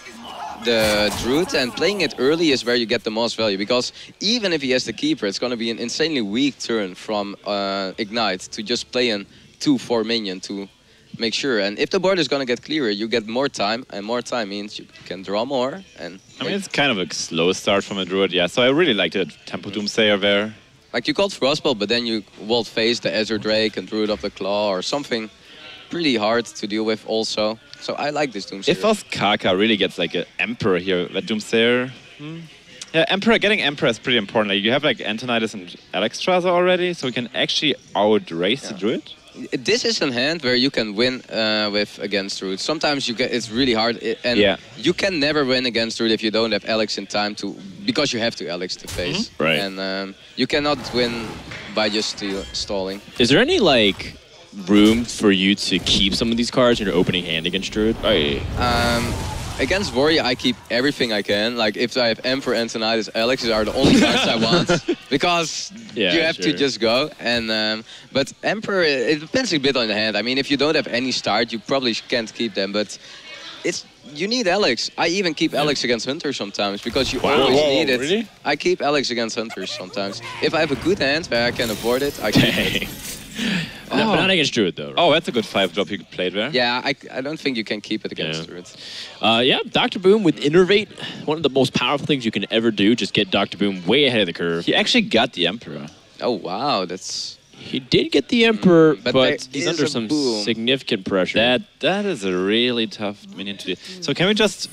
the Druid, and playing it early is where you get the most value, because even if he has the Keeper, it's going to be an insanely weak turn from uh, Ignite to just play an two four minion to make sure. And if the board is going to get clearer, you get more time, and more time means you can draw more. And I mean, it's kind of a slow start from a druid, yeah. So I really like the Tempo Doomsayer there. like you called Frostbolt, but then you will face the Azure Drake and Druid of the Claw or something pretty hard to deal with also. So I like this Doomsayer. If Ostkaka really gets like an Emperor here, that Doomsayer. Hmm. Yeah, Emperor, getting Emperor is pretty important. Like you have like Antonidas and Alexstrasza already, so we can actually outrace the Yeah. druid. This is a hand where you can win uh, with against Druid. Sometimes you get it's really hard, i- and Yeah. you can never win against Druid if you don't have Alex in time to, because you have to Alex to face. Mhm. Right. And um, you cannot win by just steal, stalling. Is there any, like, room for you to keep some of these cards in your opening hand against Druid? Oh, yeah. Um, against Warrior, I keep everything I can. Like if I have Emperor, Antonidas, Alex are the only cards I want, because Yeah, you have sure. to just go. And um, but Emperor, it depends a bit on the hand. I mean, if you don't have any start, you probably can't keep them. But it's you need Alex. I even keep Alex against Hunter sometimes, because you Wow. always Whoa, need it. really? I keep Alex against Hunters sometimes. If I have a good hand where I can afford it, I keep it. Dang. No, but not against Druid, though. Right? Oh, that's a good five drop you could play there. Yeah, I, I don't think you can keep it against Yeah. Druid. Uh, yeah, Doctor Boom with Innervate. One of the most powerful things you can ever do. Just get Doctor Boom way ahead of the curve. He actually got the Emperor. Oh wow, that's He did get the Emperor, Mm, but but, there he's is under a some boom. significant pressure. That that is a really tough minion to do. So can we just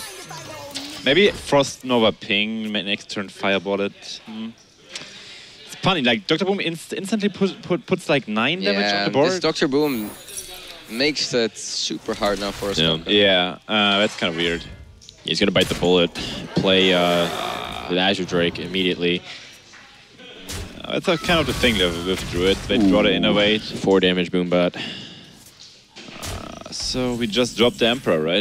maybe Frost Nova ping ma- next turn fireball it? Hmm. It's funny, like Doctor Boom inst instantly put, put, puts like nine damage yeah. on the board. This Doctor Boom makes that super hard now for us. Yeah. Yeah, uh, that's kind of weird. He's going to bite the bullet, play uh, with Azure Drake immediately. Uh, that's a kind of the thing with, with Druids. They draw the Innovate. Four damage Boombot. Uh, so we just dropped the Emperor, right?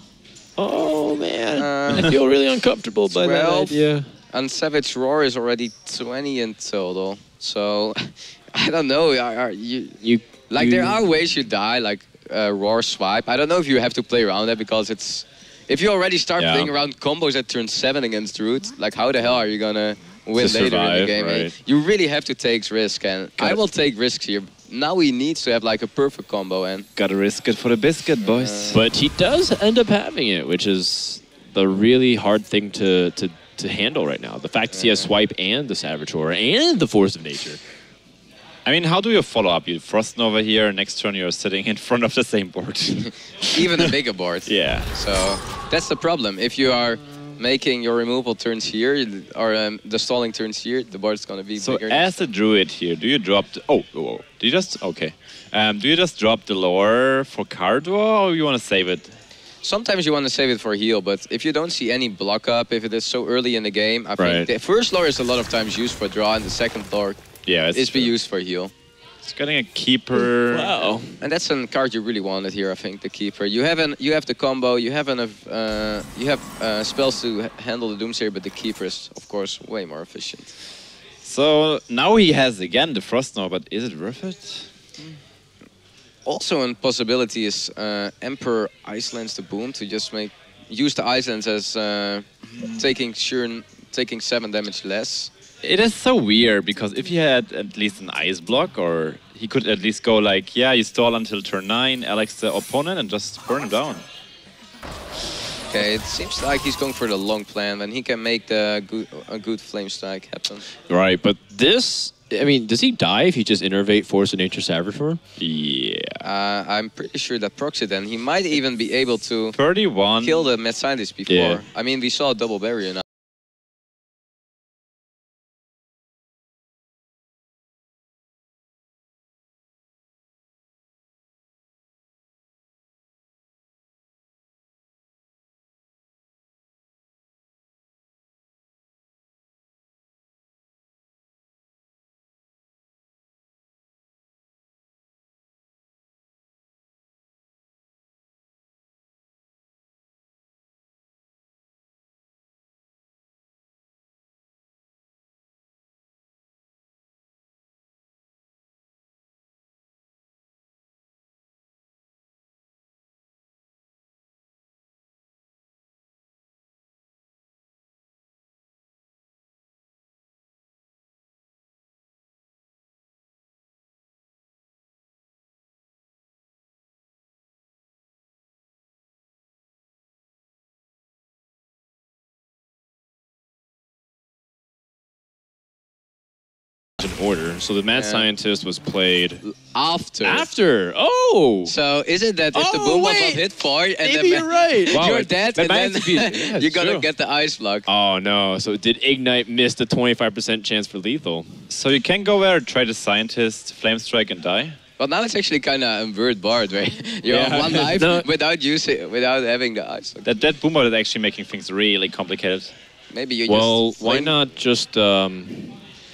Oh, man. Um, I feel really uncomfortable by that twelve. idea. And Savage Roar is already twenty in total. So I don't know. Are, are you You like you, there are ways you die, like uh, Roar Swipe. I don't know if you have to play around that, because it's if you already start Yeah. playing around combos at turn seven against Druid, like how the hell are you gonna win To later in the survive, game? eh? right. You really have to take risk, and I Got- will take risks here. Now he needs to have like a perfect combo, and Gotta risk it for the biscuit, boys. But he does end up having it, which is the really hard thing to, to, to handle right now. The fact that he has Swipe and the Savage Roar and the Force of Nature. I mean, how do you follow up? You Frost Nova here, next turn you're sitting in front of the same board. even a bigger board. Yeah. So that's the problem. If you are making your removal turns here, or um, the stalling turns here, the board's gonna be So bigger. as a druid here, do you drop the... Oh, oh, oh. Do you just... Okay. Um, do you just drop the lore for card draw, or you want to save it? Sometimes you want to save it for heal, but if you don't see any block up, if it is so early in the game, I Right. think the first lore is a lot of times used for draw, and the second lore Yeah, it's is be true. used for heal. It's getting a keeper. Wow. And that's a card you really wanted here, I think, the keeper. You have an, you have the combo, you have an, uh, you have uh, spells to h- handle the Doomsayer, but the keeper is, of course, way more efficient. So now he has again the Frost Nova, but is it worth it? Also, a possibility is uh, Emperor Icelands the Boom to just make use the Icelands as uh, taking sure taking seven damage less. It is so weird, because if he had at least an ice block, or he could at least go like, yeah, you stall until turn nine, Alex the opponent, and just burn him down. Okay, it seems like he's going for the long plan, and he can make the good, a good flame strike happen. Right, but this I mean, does he die if you just innervate Force of Nature Saboteur? Yeah. Uh, I'm pretty sure that procs it, and he might even be able to thirty-one. kill the Mad Scientist before. Yeah. I mean, we saw a double barrier now. In order. So the Mad Yeah. Scientist was played After. after. Oh! So is it that if the Oh, boom was wait. hit for and Maybe then you're right. Wow, you're it- dead, that and might then have to be- yeah, it's you're gonna true. get the ice block. Oh no. So did Ignite miss the twenty-five percent chance for lethal? So you can go there, try the Scientist, Flame Strike, and die. But now it's actually kind of a weird board, right? You're Yeah. on one life No. without using, without having the ice. block. That that Boombot is actually making things really complicated. Maybe you Well, just why flame- not just um,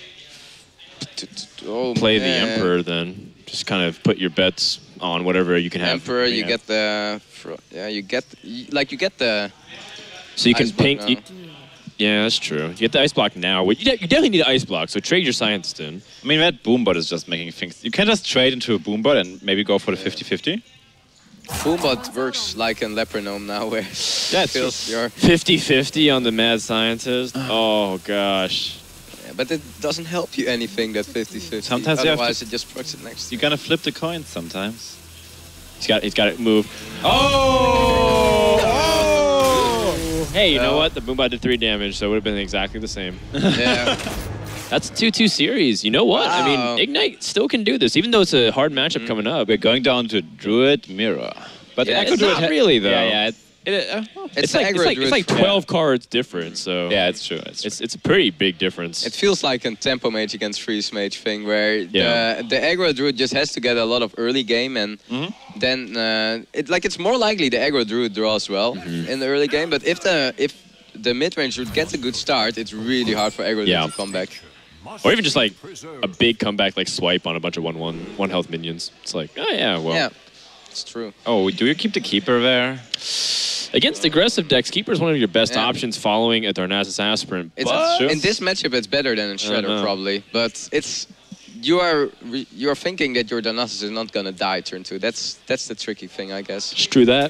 Oh, play the man. Emperor then? Just kind of put your bets on whatever you can have. Emperor, you Yeah. get the fro- yeah, you get you, like you get the So you can ice block ping. now. You, yeah, that's true. You get the ice block now. Well, You, de- you definitely need an ice block. So trade your Scientist in. I mean, that Boombot is just making things... You can just trade into a Boombot and maybe go for the fifty fifty. Boombot works like a Lepronome now, where Yeah, it feels your fifty fifty on the Mad Scientist. Oh gosh. yeah, but it doesn't help you anything that fifty fifty. Sometimes you have to- otherwise it just procs it next. You're gonna flip the coins sometimes. He's got. He's got to move. Oh! Oh! Hey, you know No. what? The Boombot did three damage, so it would have been exactly the same. Yeah. That's two two series. You know what? I Wow. mean, Ignite still can do this, even though it's a hard matchup coming up. We're going down to Druid Mirror. But Yeah, the Echo it's Druid not ha- really, though. Yeah, yeah. It, it, uh, It's, It's, the like, it's aggro like it's druid like for- twelve cards different. So yeah, it's true. It's true. it's it's a pretty big difference. It feels like a tempo mage against freeze mage thing, where Yeah. the the aggro druid just has to get a lot of early game, and Mhm. then uh, it like it's more likely the aggro druid draws well Mm-hmm. in the early game. But if the if the mid range druid gets a good start, it's really hard for aggro druid Yeah. to come back. Or even just like a big comeback, like swipe on a bunch of one one one health minions. It's like, oh yeah, well. Yeah, it's true. Oh, do you keep the Keeper there? Against aggressive decks, Keeper is one of your best Yeah. options following a Darnassus Aspirant. It's but true. in this matchup, it's better than in Shredder know. probably, but it's. You are re- you are thinking that your Darnassus is not gonna die turn two. That's that's the tricky thing, I guess. Just true that.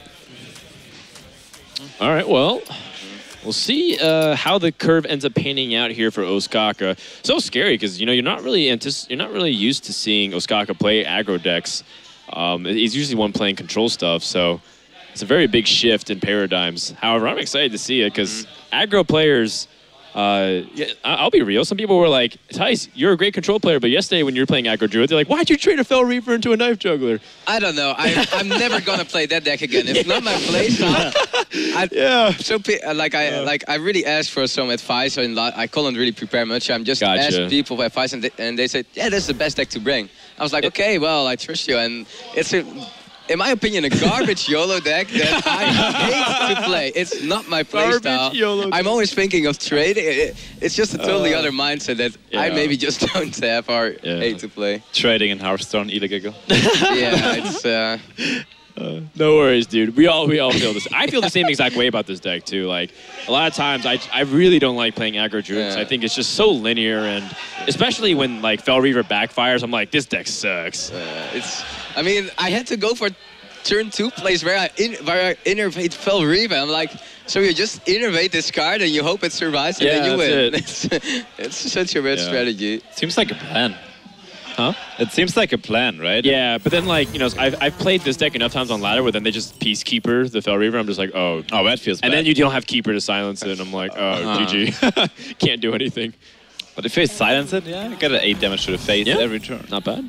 All right, well, we'll see uh, how the curve ends up panning out here for Ostkaka. So scary because you know you're not really antici- you're not really used to seeing Ostkaka play aggro decks. Um, he's usually one playing control stuff, so it's a very big shift in paradigms. However, I'm excited to see it because aggro players. Uh, yeah, I- I'll be real. Some people were like, Tice, you're a great control player, but yesterday when you were playing aggro druid, they're like, why'd you trade a Fell Reaper into a Knife Juggler? I don't know. I, I'm never gonna play that deck again. It's not my playstyle. I, Yeah. So pe- uh, like I like I really asked for some advice, and li- I couldn't really prepare much. I'm just Gotcha. asking people for advice, and they, and they said, yeah, that's the best deck to bring. I was like, okay, well, I trust you, and it's a. In my opinion, a garbage YOLO deck that I hate to play. It's not my Garbage playstyle. YOLO deck. I'm always thinking of trading. It- It's just a totally Uh, other mindset that I yeah. maybe just don't have or Yeah. hate to play. Trading in Hearthstone, illegal. Yeah, it's. Uh, No worries, dude. We all we all feel this. I feel the same exact way about this deck too. Like a lot of times, I I really don't like playing aggro druids. Yeah. I think it's just so linear, and especially when like Fell Reaver backfires, I'm like, this deck sucks. Uh, it's. I mean, I had to go for turn two plays where I in, where I innervate Fell Reaver. I'm like, so you just innervate this card and you hope it survives and Yeah, then you win. that's It's, it's such a weird Yeah. strategy. Seems like a plan. Huh? It seems like a plan, right? Yeah, but then like you know, I've I've played this deck enough times on ladder where then they just Peacekeeper the Fell Reaver. I'm just like, oh. Oh, that feels bad. And then you don't have Keeper to silence it, and I'm like, oh, Uh-huh. G G. Can't do anything. But if you silence it, yeah, you get an eight damage to the face Yeah. every turn. Not bad.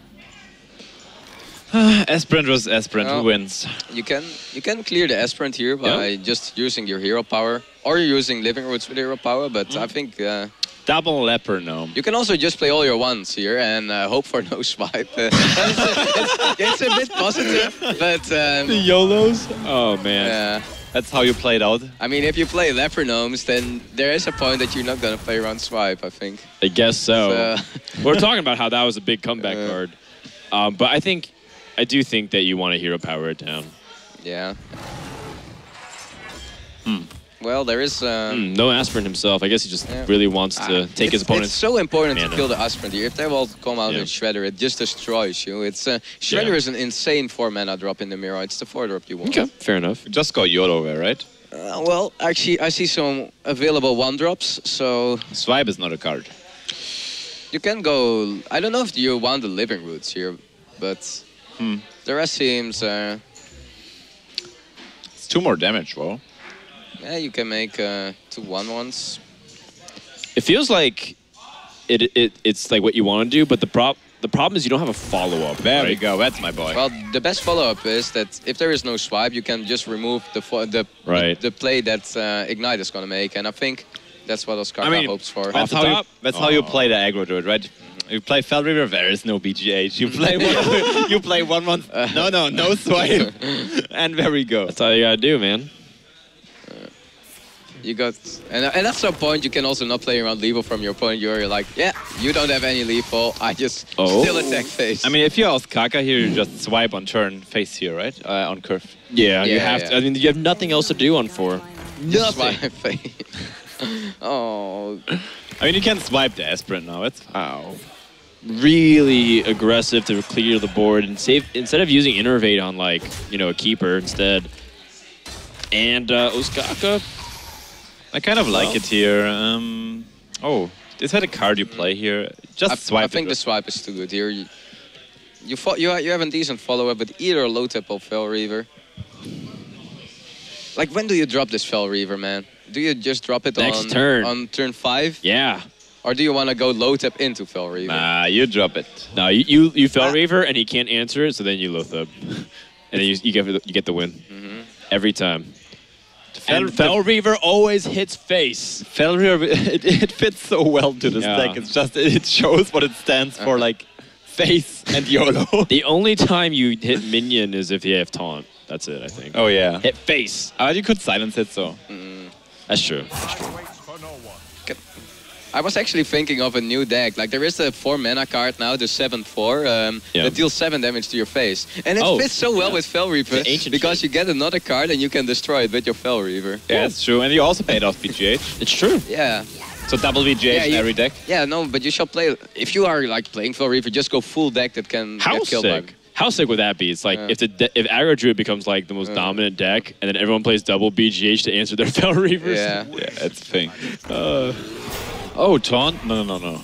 Aspirant versus Aspirant, Well, who wins? You can you can clear the Aspirant here by Yeah. just using your hero power, or you're using Living Roots with hero power. But I think uh, Double Leper Gnome. you can also just play all your ones here and uh, hope for no swipe. Uh, it's, it's, it's a bit positive, but um, YOLOs? Oh, man. yeah. That's how you play it out. I mean, if you play Leper Gnomes, then there is a point that you're not gonna play around swipe. I think. I guess so. So- We're talking about how that was a big comeback Uh, card. Um, but I think, I do think that you want to hero power it down. Yeah. Well, there is. Um, Hmm, no Aspirant himself. I guess he just Yeah. really wants Ah, to take his it's, opponent's... It's so important mana. to kill the Aspirant here. If they will come out Yeah. and Shredder, it just destroys you. It's uh, Shredder Yeah. is an insane four mana drop in the mirror. It's the four drop you want. Okay, fair enough. Just go YOLO there, right? Uh, well, actually, I see some available one drops, so Swipe is not a card. you can go. I don't know if you want the Living Roots here, but Hmm. the rest seems. Uh, It's two more damage, well. yeah, you can make uh, two one ones. It feels like it, it it's like what you want to do, but the prop the problem is you don't have a follow-up. There we right? go, that's my boy. Well, the best follow-up is that if there is no swipe, you can just remove the fo- the Right. the play that uh, Ignite is going to make, and I think that's what Oscar I mean, hopes for. That's, the how you, top? that's how you Oh. play the aggro druid, right? You play Fel River, there is no B G H. You play one, you play one month. No, no, no swipe. And there we go. That's all you gotta do, man. You got, and, and at some point you can also not play around lethal from your opponent. You're like, yeah, you don't have any lethal. I just Oh. still attack face. I mean, if you're Ostkaka here, you just swipe on turn, face here, right? Uh, on curve. Yeah, you Yeah, have yeah. to. I mean, you have nothing else to do on four. just swipe face. Oh, I mean, you can swipe the Aspirant now. It's Wow. Really aggressive to clear the board and save instead of using Innervate on like you know a keeper instead. And uh, Ostkaka. I kind of like Well. it here. Um, oh, is that a card you play here? Just I, swipe I think it. the swipe is too good here. You you, fo- you, ha- you have a decent follow-up, but either low tap or Fel Reaver. Like, when do you drop this Fel Reaver, man? Do you just drop it Next on turn. on turn five, Yeah. or do you want to go low tap into Fel Reaver? Nah, you drop it. No, you you, you Fel Ah. Reaver and he can't answer it, so then you Lothub, and then you you get the- you get the win every time. And Fel Reaver always hits face. Fel River, it, it fits so well to this Yeah. deck. It's just, it shows what it stands for, like face and YOLO. The only time you hit minion is if you have taunt. That's it, I think. Oh, yeah. Hit face. Uh, you could silence it, so. That's true. I was actually thinking of a new deck. Like, there is a four mana card now, the seven four, um, Yeah. that deals seven damage to your face. And it Oh, fits so well yeah. with Fel Reaver The ancient because shit. you get another card and you can destroy it with your Fel Reaver. Yeah, that's true. And you also paid off V G H. It's true. Yeah. So double V G H Yeah, in you- every deck. Yeah, no, but you shall play. If you are like playing Fel Reaver, just go full deck that can How get killed sick? by. How sick would that be? It's like Yeah. if the de- if Aggro Druid becomes like the most Yeah. dominant deck, and then everyone plays double B G H to answer their Fel Reavers. Yeah. Yeah, that's the thing. Uh, Oh, taunt? No, no, no, no.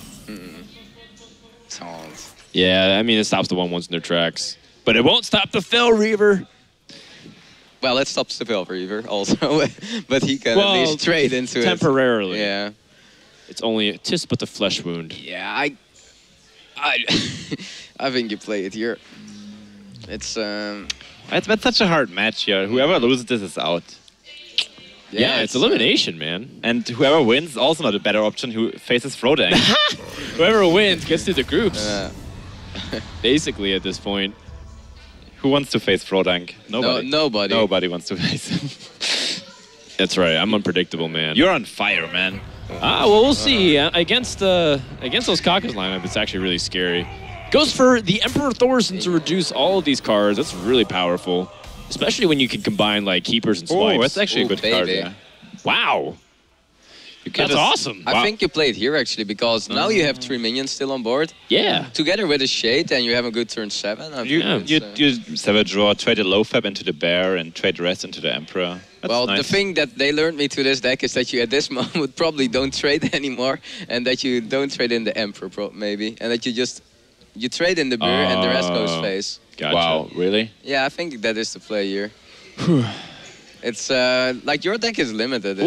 Taunt. yeah, I mean it stops the one ones in their tracks, but it won't stop the Fel Reaver. Well, it stops the Fel Reaver also, but he can Well, at least trade into it. Temporarily. Yeah. It's only a tis but the flesh wound. Yeah, I, I, I think you play it here. It's um. That's, that's such a hard match here. Whoever loses this is out. Yeah, it's, uh, elimination, man. And whoever wins is also not a better option who faces Frodank. Whoever wins gets to the groups. Uh, Basically, at this point. Who wants to face Frodank? Nobody. No, nobody. Nobody wants to face him. That's right. I'm unpredictable, man. You're on fire, man. Ah, well, we'll see. Uh, against uh, against those Kaka's lineup, it's actually really scary. Goes for the Emperor Thorson to reduce all of these cards. That's really powerful, especially when you can combine like keepers and swipes. Oh, that's actually Ooh, a good card. baby. Yeah. wow. You can That's just- awesome. I Wow. think you play it here actually because now you have three minions still on board Yeah. together with a shade, and you have a good turn seven. I You, think you, it's, uh, you Savage Draw, trade a low fab into the bear, and trade the rest into the Emperor. That's well, nice. the thing that they learned me to this deck is that you at this moment probably don't trade anymore, and that you don't trade in the Emperor pro maybe, and that you just you trade in the bear and the rest goes Oh. face. Gotcha. Wow, really? Yeah, I think that is the play here. It's uh, like your deck is limited. Wow.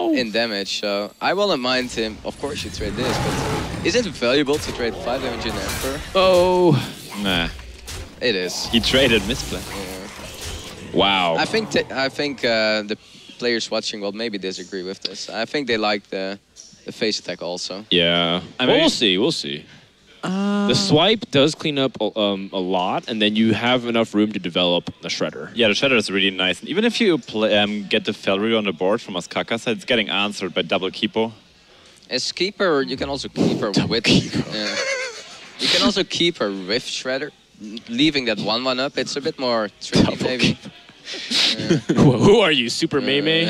no. in damage. So I wouldn't mind him. Of course, you trade this, but is it valuable to trade five damage in Emperor? Oh. Nah. It is. He traded misplay. Wow. I think t I think uh, the players watching will maybe disagree with this. I think they like the the face attack also. Yeah. I Well, mean- we'll see. We'll see. The swipe does clean up um, a lot, and then you have enough room to develop the shredder. Yeah, the Shredder is really nice. And even if you play, um, get the Felry on the board from Azkaka side, it's getting answered by double Kipo. As keeper, you can also keep her with. Yeah. You can also keep her with shredder, leaving that one one up. It's a bit more tricky, Double maybe. Who are you, Super Mei Mei?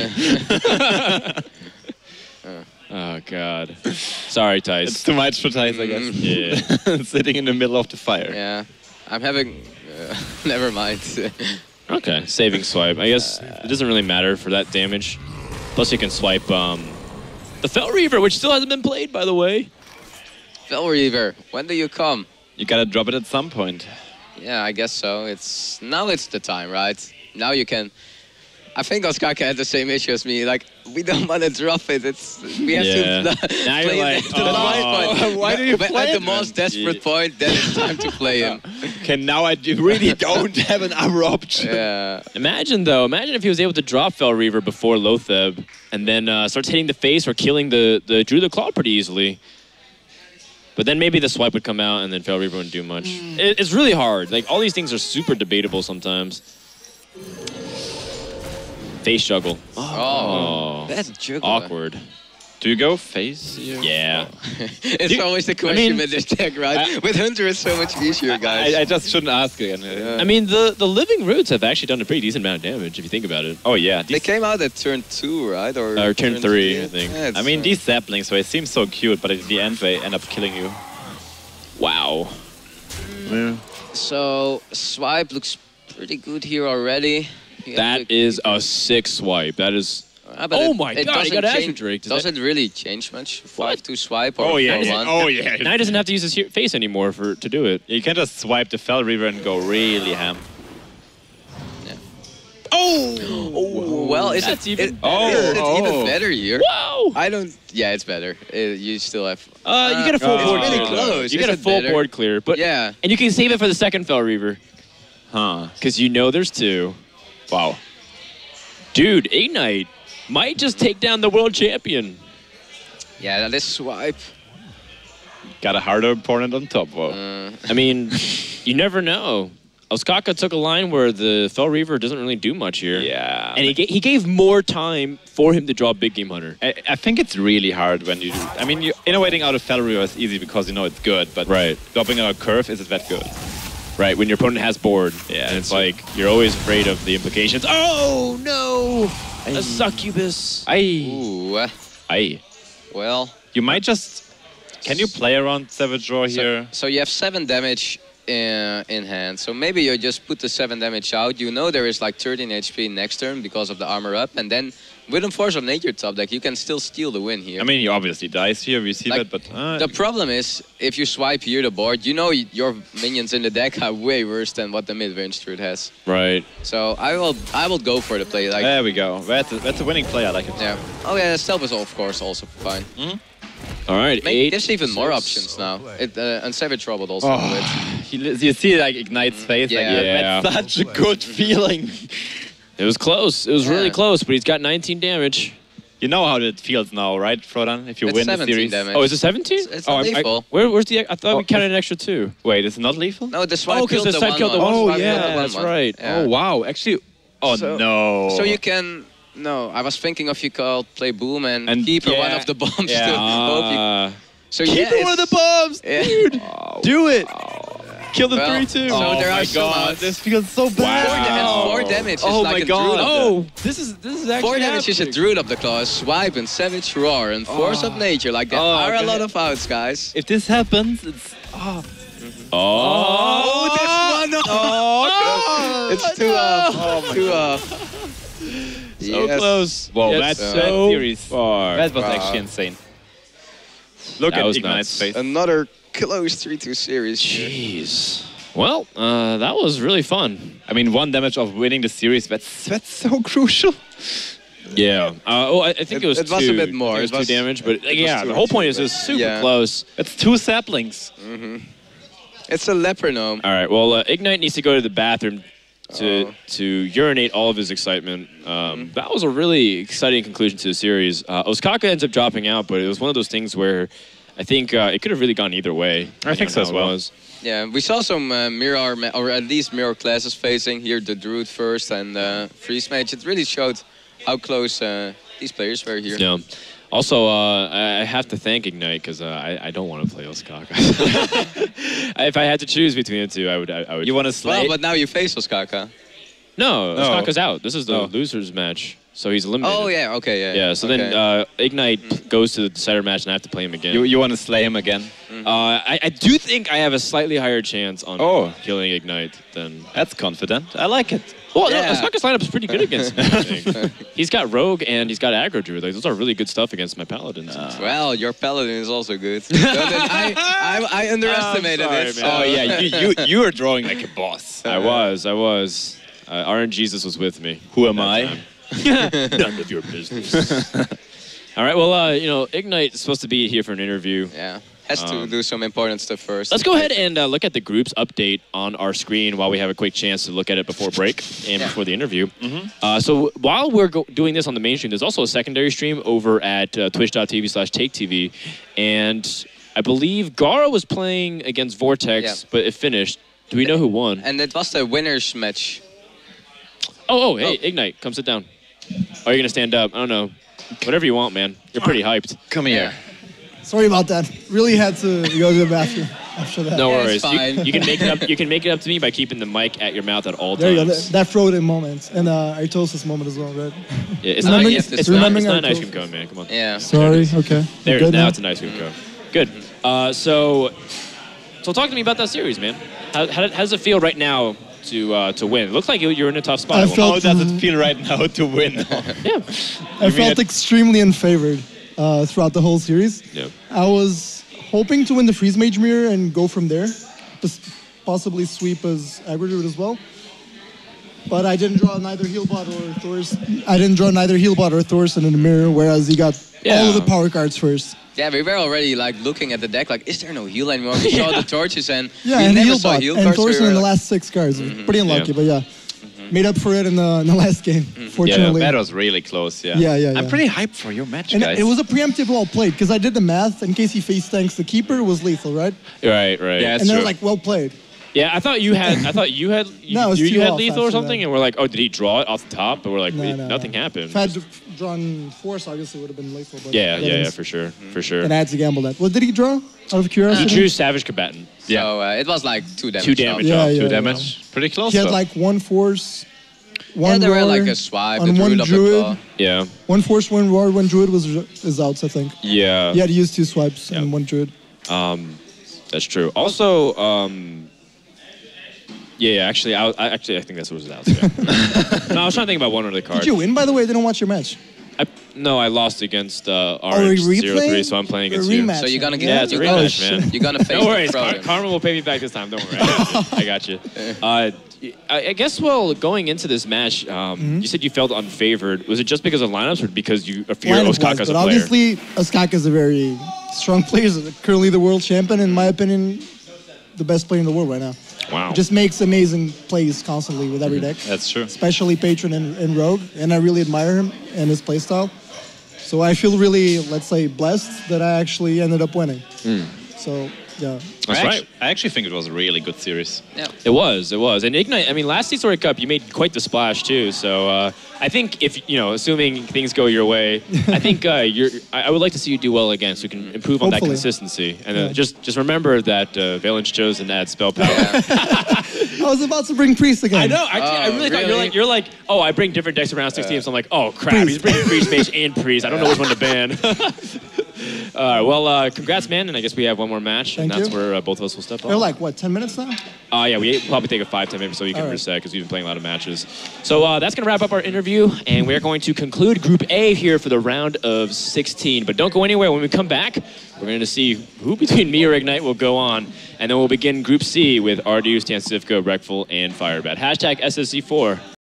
Uh. Oh God. Sorry, Tice. It's too much for Thais, I guess. Yeah. Sitting in the middle of the fire. Yeah, I'm having. Uh, never mind. Okay, saving swipe. I guess it doesn't really matter for that damage. Plus, you can swipe um, the Fel Reaver, which still hasn't been played, by the way. Fel Reaver, when do you come? You gotta drop it at some point. Yeah, I guess so. It's now it's the time, right? Now you can. I think Azkaka had the same issue as me. Like, we don't want to drop it. It's we have Yeah. to Now play you're it like, at the last oh, point. why do you But play at it the most then? desperate point? Then it's time to play him. Okay, now I do- really don't have an other option. Yeah. Imagine, though, imagine if he was able to drop Fel Reaver before Lotheb and then uh, starts hitting the face or killing the, the Druid Claw pretty easily. But then maybe the swipe would come out and then Fel Reaver wouldn't do much. It, it's really hard. Like, all these things are super debatable sometimes. Face juggle. Oh, Oh. that's juggle. Awkward. Do you go face here? Yeah. It's Dude, always the question mean- with this deck, right? I- with Hunter, it's so much easier, guys. I, I just shouldn't ask again. Yeah. I mean, the, the living roots have actually done a pretty decent amount of damage if you think about it. Oh yeah, they these, came out at turn two, right? Or, Or turn three, I think. Yeah, I mean it's, uh, these saplings, they seem so cute, but at the end they end up killing you. Wow. So swipe looks pretty good here already. You have That to is keep a it. sick swipe. That is... Ah, but Oh it- my it God, he doesn't got Azure change- Drake. Does Doesn't really change much. Five two swipe or Oh, yeah, four yeah. one. Oh yeah. Now he doesn't have to use his he- face anymore for to do it. You can just swipe the Fel Reaver and go really ham. Oh! Well, is That's it even it- Oh, is it even oh. better here? Wow! I don't. Yeah, it's better. Uh, you still have. Uh, you get a full Uh, board it's clear. really though. close. You Is get a it full better? board clear, but Yeah. and you can save it for the second Fel Reaver Huh. because you know there's two. Wow, dude, Ignite might just take down the world champion. Yeah, that is swipe. Got a harder opponent on top. Whoa. Uh, I mean, you never know. Osaka took a line where the Fel Reaver doesn't really do much here. Yeah. And he, ga- he gave more time for him to draw Big Game Hunter. I, I think it's really hard when you do. I mean, you, innovating out of Fel Reaver is easy because you know it's good, but Right. dropping out a curve isn't that good. Right, when your opponent has board. Yeah, And it's that's like, you're always afraid of the implications. Oh, no! A succubus. Aye. ooh. uh, Aye. Well. You might just. Can you play around Savage Draw here? So, so you have seven damage in, in hand. So maybe you just put the seven damage out. You know there is like thirteen H P next turn because of the armor up, and then with Enforce of Nature top deck, you can still steal the win here. I mean, he obviously dies here. We see Like, that, but uh, the problem is, if you swipe here the board, you know y- your minions in the deck are way worse than what the mid-range druid has. Right. So I will I will go for the play. Like there we go. That's a, that's a winning play. I like it. yeah. Oh yeah, stealth is of course also fine. All right, Make, eight. there's even more six. options now. It uh, and Savage Rob would also Oh, do it. he, you see like Ignite's face. Yeah. Like, Yeah. That's such a good feeling. It was close. It was really Yeah. close, but he's got nineteen damage. You know how it feels now, right, Frodan? If you It's win the seventeen series. damage. Oh, is it seventeen? It's- it's oh, not I'm- I- lethal. where, where's the? I thought we Oh, counted an extra two. Wait, is it not lethal? No, the swipe Oh, because killed the the side one killed the one. one. Oh, Swipe yeah, killed the one that's one. right. Yeah. Oh wow, actually, Oh So- no. So you can no. I was thinking of you called play boom and, And keep yeah. one of the bombs. Yeah. To hope you, uh, so keep yeah, it one of the bombs, Yeah. dude. Do it. Kill the Well, three two. so oh there my are some god, outs. this feels so Four, bad. da- and Wow. four damage is Oh like my a God. druid. Oh, this is this is actually Four damage is a happening. druid of the claw, swipe and savage roar and force of nature. Like there Oh, are a okay. lot of outs, guys. If this happens, it's oh, Oh, that's one off. It's two off. Oh my two off. so Yes. close. Whoa, Yet that's so that series. far. That was Wow. actually insane. Look That at was Ignite's nuts. face. Another close three two series. Jeez. Well, uh, that was really fun. I mean, one damage of winning the series, that's that's so crucial. Yeah. Uh, oh, I, I think it, It- was it was two. a bit more. I think It was, It was- two damage, but like, yeah, two the or whole three, point is but- it's super yeah. close. It's two saplings. It's a Lepronome. All right. Well, uh, Ignite needs to go to the bathroom to Oh. to urinate all of his excitement. Um, Mm-hmm. That was a really exciting conclusion to the series. Uh, Osaka ends up dropping out, but it was one of those things where I think uh, it could have really gone either way. I think depending so on as how well. it was. Yeah, we saw some uh, mirror, ma- or at least mirror classes facing here. The Druid first and uh, Freeze Mage. It really showed how close uh, these players were here. Yeah. Also, uh, I I have to thank Ignite because uh, I, I don't want to play Osaka. If I had to choose between the two, I would. I, I would. You want to slay? Well, but now you face Osaka. No, No. Osaka's out. This is the Oh. losers match, so he's eliminated. Oh yeah, okay, yeah. Yeah. So then okay. uh, Ignite goes to the decider match, and I have to play him again. you you want to slay him again? Uh, I, I do think I have a slightly higher chance on Oh. killing Ignite than. That's confident. I like it. Well, Yeah. no, Osaka's lineup is pretty good against me. I think. He's got Rogue and he's got Aggro Druid. Like, those are really good stuff against my Paladins. Well, your paladin is also good. So then I, I, I underestimated I'm sorry, it. man. Oh yeah, you you you are drawing like a boss. I was, I was. Uh, R N Jesus was with me. Who am that I? time. None of your business. All right, well, uh, you know, Ignite is supposed to be here for an interview. Yeah, has to Um, do some important stuff first. Let's go ahead and uh, look at the group's update on our screen while we have a quick chance to look at it before break and Yeah. before the interview. Uh, so while we're go- doing this on the main stream, there's also a secondary stream over at uh, twitch.tv slash taketv. And I believe Gara was playing against Vortex, Yeah. but it finished. Do we know who won? And it was the winners match. Oh, oh, hey, Ignite, come sit down. Are you going to stand up? I don't know. Whatever you want, man. You're pretty hyped. Come here. Sorry about that. Really had to go to the bathroom after that. No Yeah, worries. it's You, fine. you can make it up. You can make it up to me by keeping the mic at your mouth at all There you go. times. That, that Frozen moment. And uh, Artosis moment as well, right? Yeah, it's Remembering- not, it's, it's it's not, remembering it's not an our ice toast. cream cone, man. Come on. Yeah. Sorry. Okay. There, Good now now? it's an ice cream cone. Good. Uh, so, so talk to me about that series, man. How, how, how does it feel right now to uh, to win? It looks like you- you're in a tough spot. I at one felt- How does it feel right now to win? point. Yeah. I mean felt it- extremely unfavored uh, throughout the whole series. Yeah. I was hoping to win the Freeze Mage Mirror and go from there. Pos- Possibly sweep as Aggro Druid as well. But I didn't draw neither Healbot or Thors. I didn't draw neither Healbot or Thorson in the mirror, whereas he got Yeah. all of the power cards first. Yeah, we were already like looking at the deck, like, is there no heal anymore? We saw the torches and Yeah, we and never saw Healbot heal and cards. so we Thorson were in the like- last six cards. Pretty unlucky, Yeah. but yeah. Made up for it in the, in the last game, fortunately. That was really close. Yeah. Yeah, yeah, I'm yeah. pretty hyped for your match, And guys. it was a preemptive well played, because I did the math. In case he face tanks the keeper, was lethal, right? Right. Right. Yeah, and That's then true. like, well played. Yeah, I thought you had. I thought you had. You, No, it was you, two you had off lethal or after something, that. and we're like, oh, did he draw it off the top? But we're like, No, wait, no, nothing no. happened. If I had drawn Force, obviously it would have been lethal. But Yeah, that yeah, yeah, is- for sure, for sure. And I had to gamble that. What did he draw? Out of He curiosity? drew Savage Combatant. Yeah. So uh, it was like two damage. Two damage Yeah, off. yeah. Two damage. Pretty close. He had though. like one Force, Yeah, one there were roar, like a swipe, on the one druid of the druid. claw. Yeah. one Force, one Roar, one Druid was is outs, I think. Yeah. He had to use two swipes Yeah. and one Druid. Um, that's true. Also, um, yeah, yeah, actually, I, I actually I think that's what was out. Yeah. No, I was trying to think about one other card. Did you win, by the way? I didn't watch your match. I, no, I lost against uh, Oh, are we Orange zero three, replaying? so I'm playing A against you. rematch. So you're gonna get Yeah, it's a you're rematch, gonna, man. You're gonna face No worries, the Car- Frozen. Karma will pay me back this time. Don't worry, I got you. I, got you. Uh, I, I guess, well, going into this match, um, Mm-hmm. you said you felt unfavored. Was it just because of lineups, or because you fear Lineup-wise, Osaka as a but player? obviously, Osaka is a very strong player. He's currently the world champion, in my opinion, the best player in the world right now. Wow. Just makes amazing plays constantly with every deck. That's true. Especially Patron and, and Rogue, and I really admire him and his playstyle. So I feel really, let's say, blessed that I actually ended up winning. So, yeah. That's I right. Actually, I actually think it was a really good series. Yeah. It was, it was. And Ignite, I mean, last Historic Cup, you made quite the splash, too. So uh, I think if, you know, assuming things go your way, I think uh, you're, I, I would like to see you do well again so you can improve on that Hopefully. consistency. And uh, Yeah. just just remember that uh, Valence chosen adds spell power. I was about to bring Priest again. I know. I, I Oh, really thought you're really? like, you're like, oh, I bring different decks around sixteen, so I'm like, oh, crap, he's bringing Priest, Mage, and Priest. I don't know which one to ban. All right, well, uh, congrats, man. And I guess we have one more match, Thank and that's you. where uh, both of us will step They're up. like, what, ten minutes now? Uh, yeah, we probably take a five, ten minutes so you can All right. reset because we've been playing a lot of matches. So uh, that's going to wrap up our interview, and we're going to conclude Group A here for the round of sixteen. But don't go anywhere. When we come back, we're going to see who between me or Ignite will go on, and then we'll begin Group C with Ardu, Stansifka, Rekful, and Firebat. Hashtag S S C four.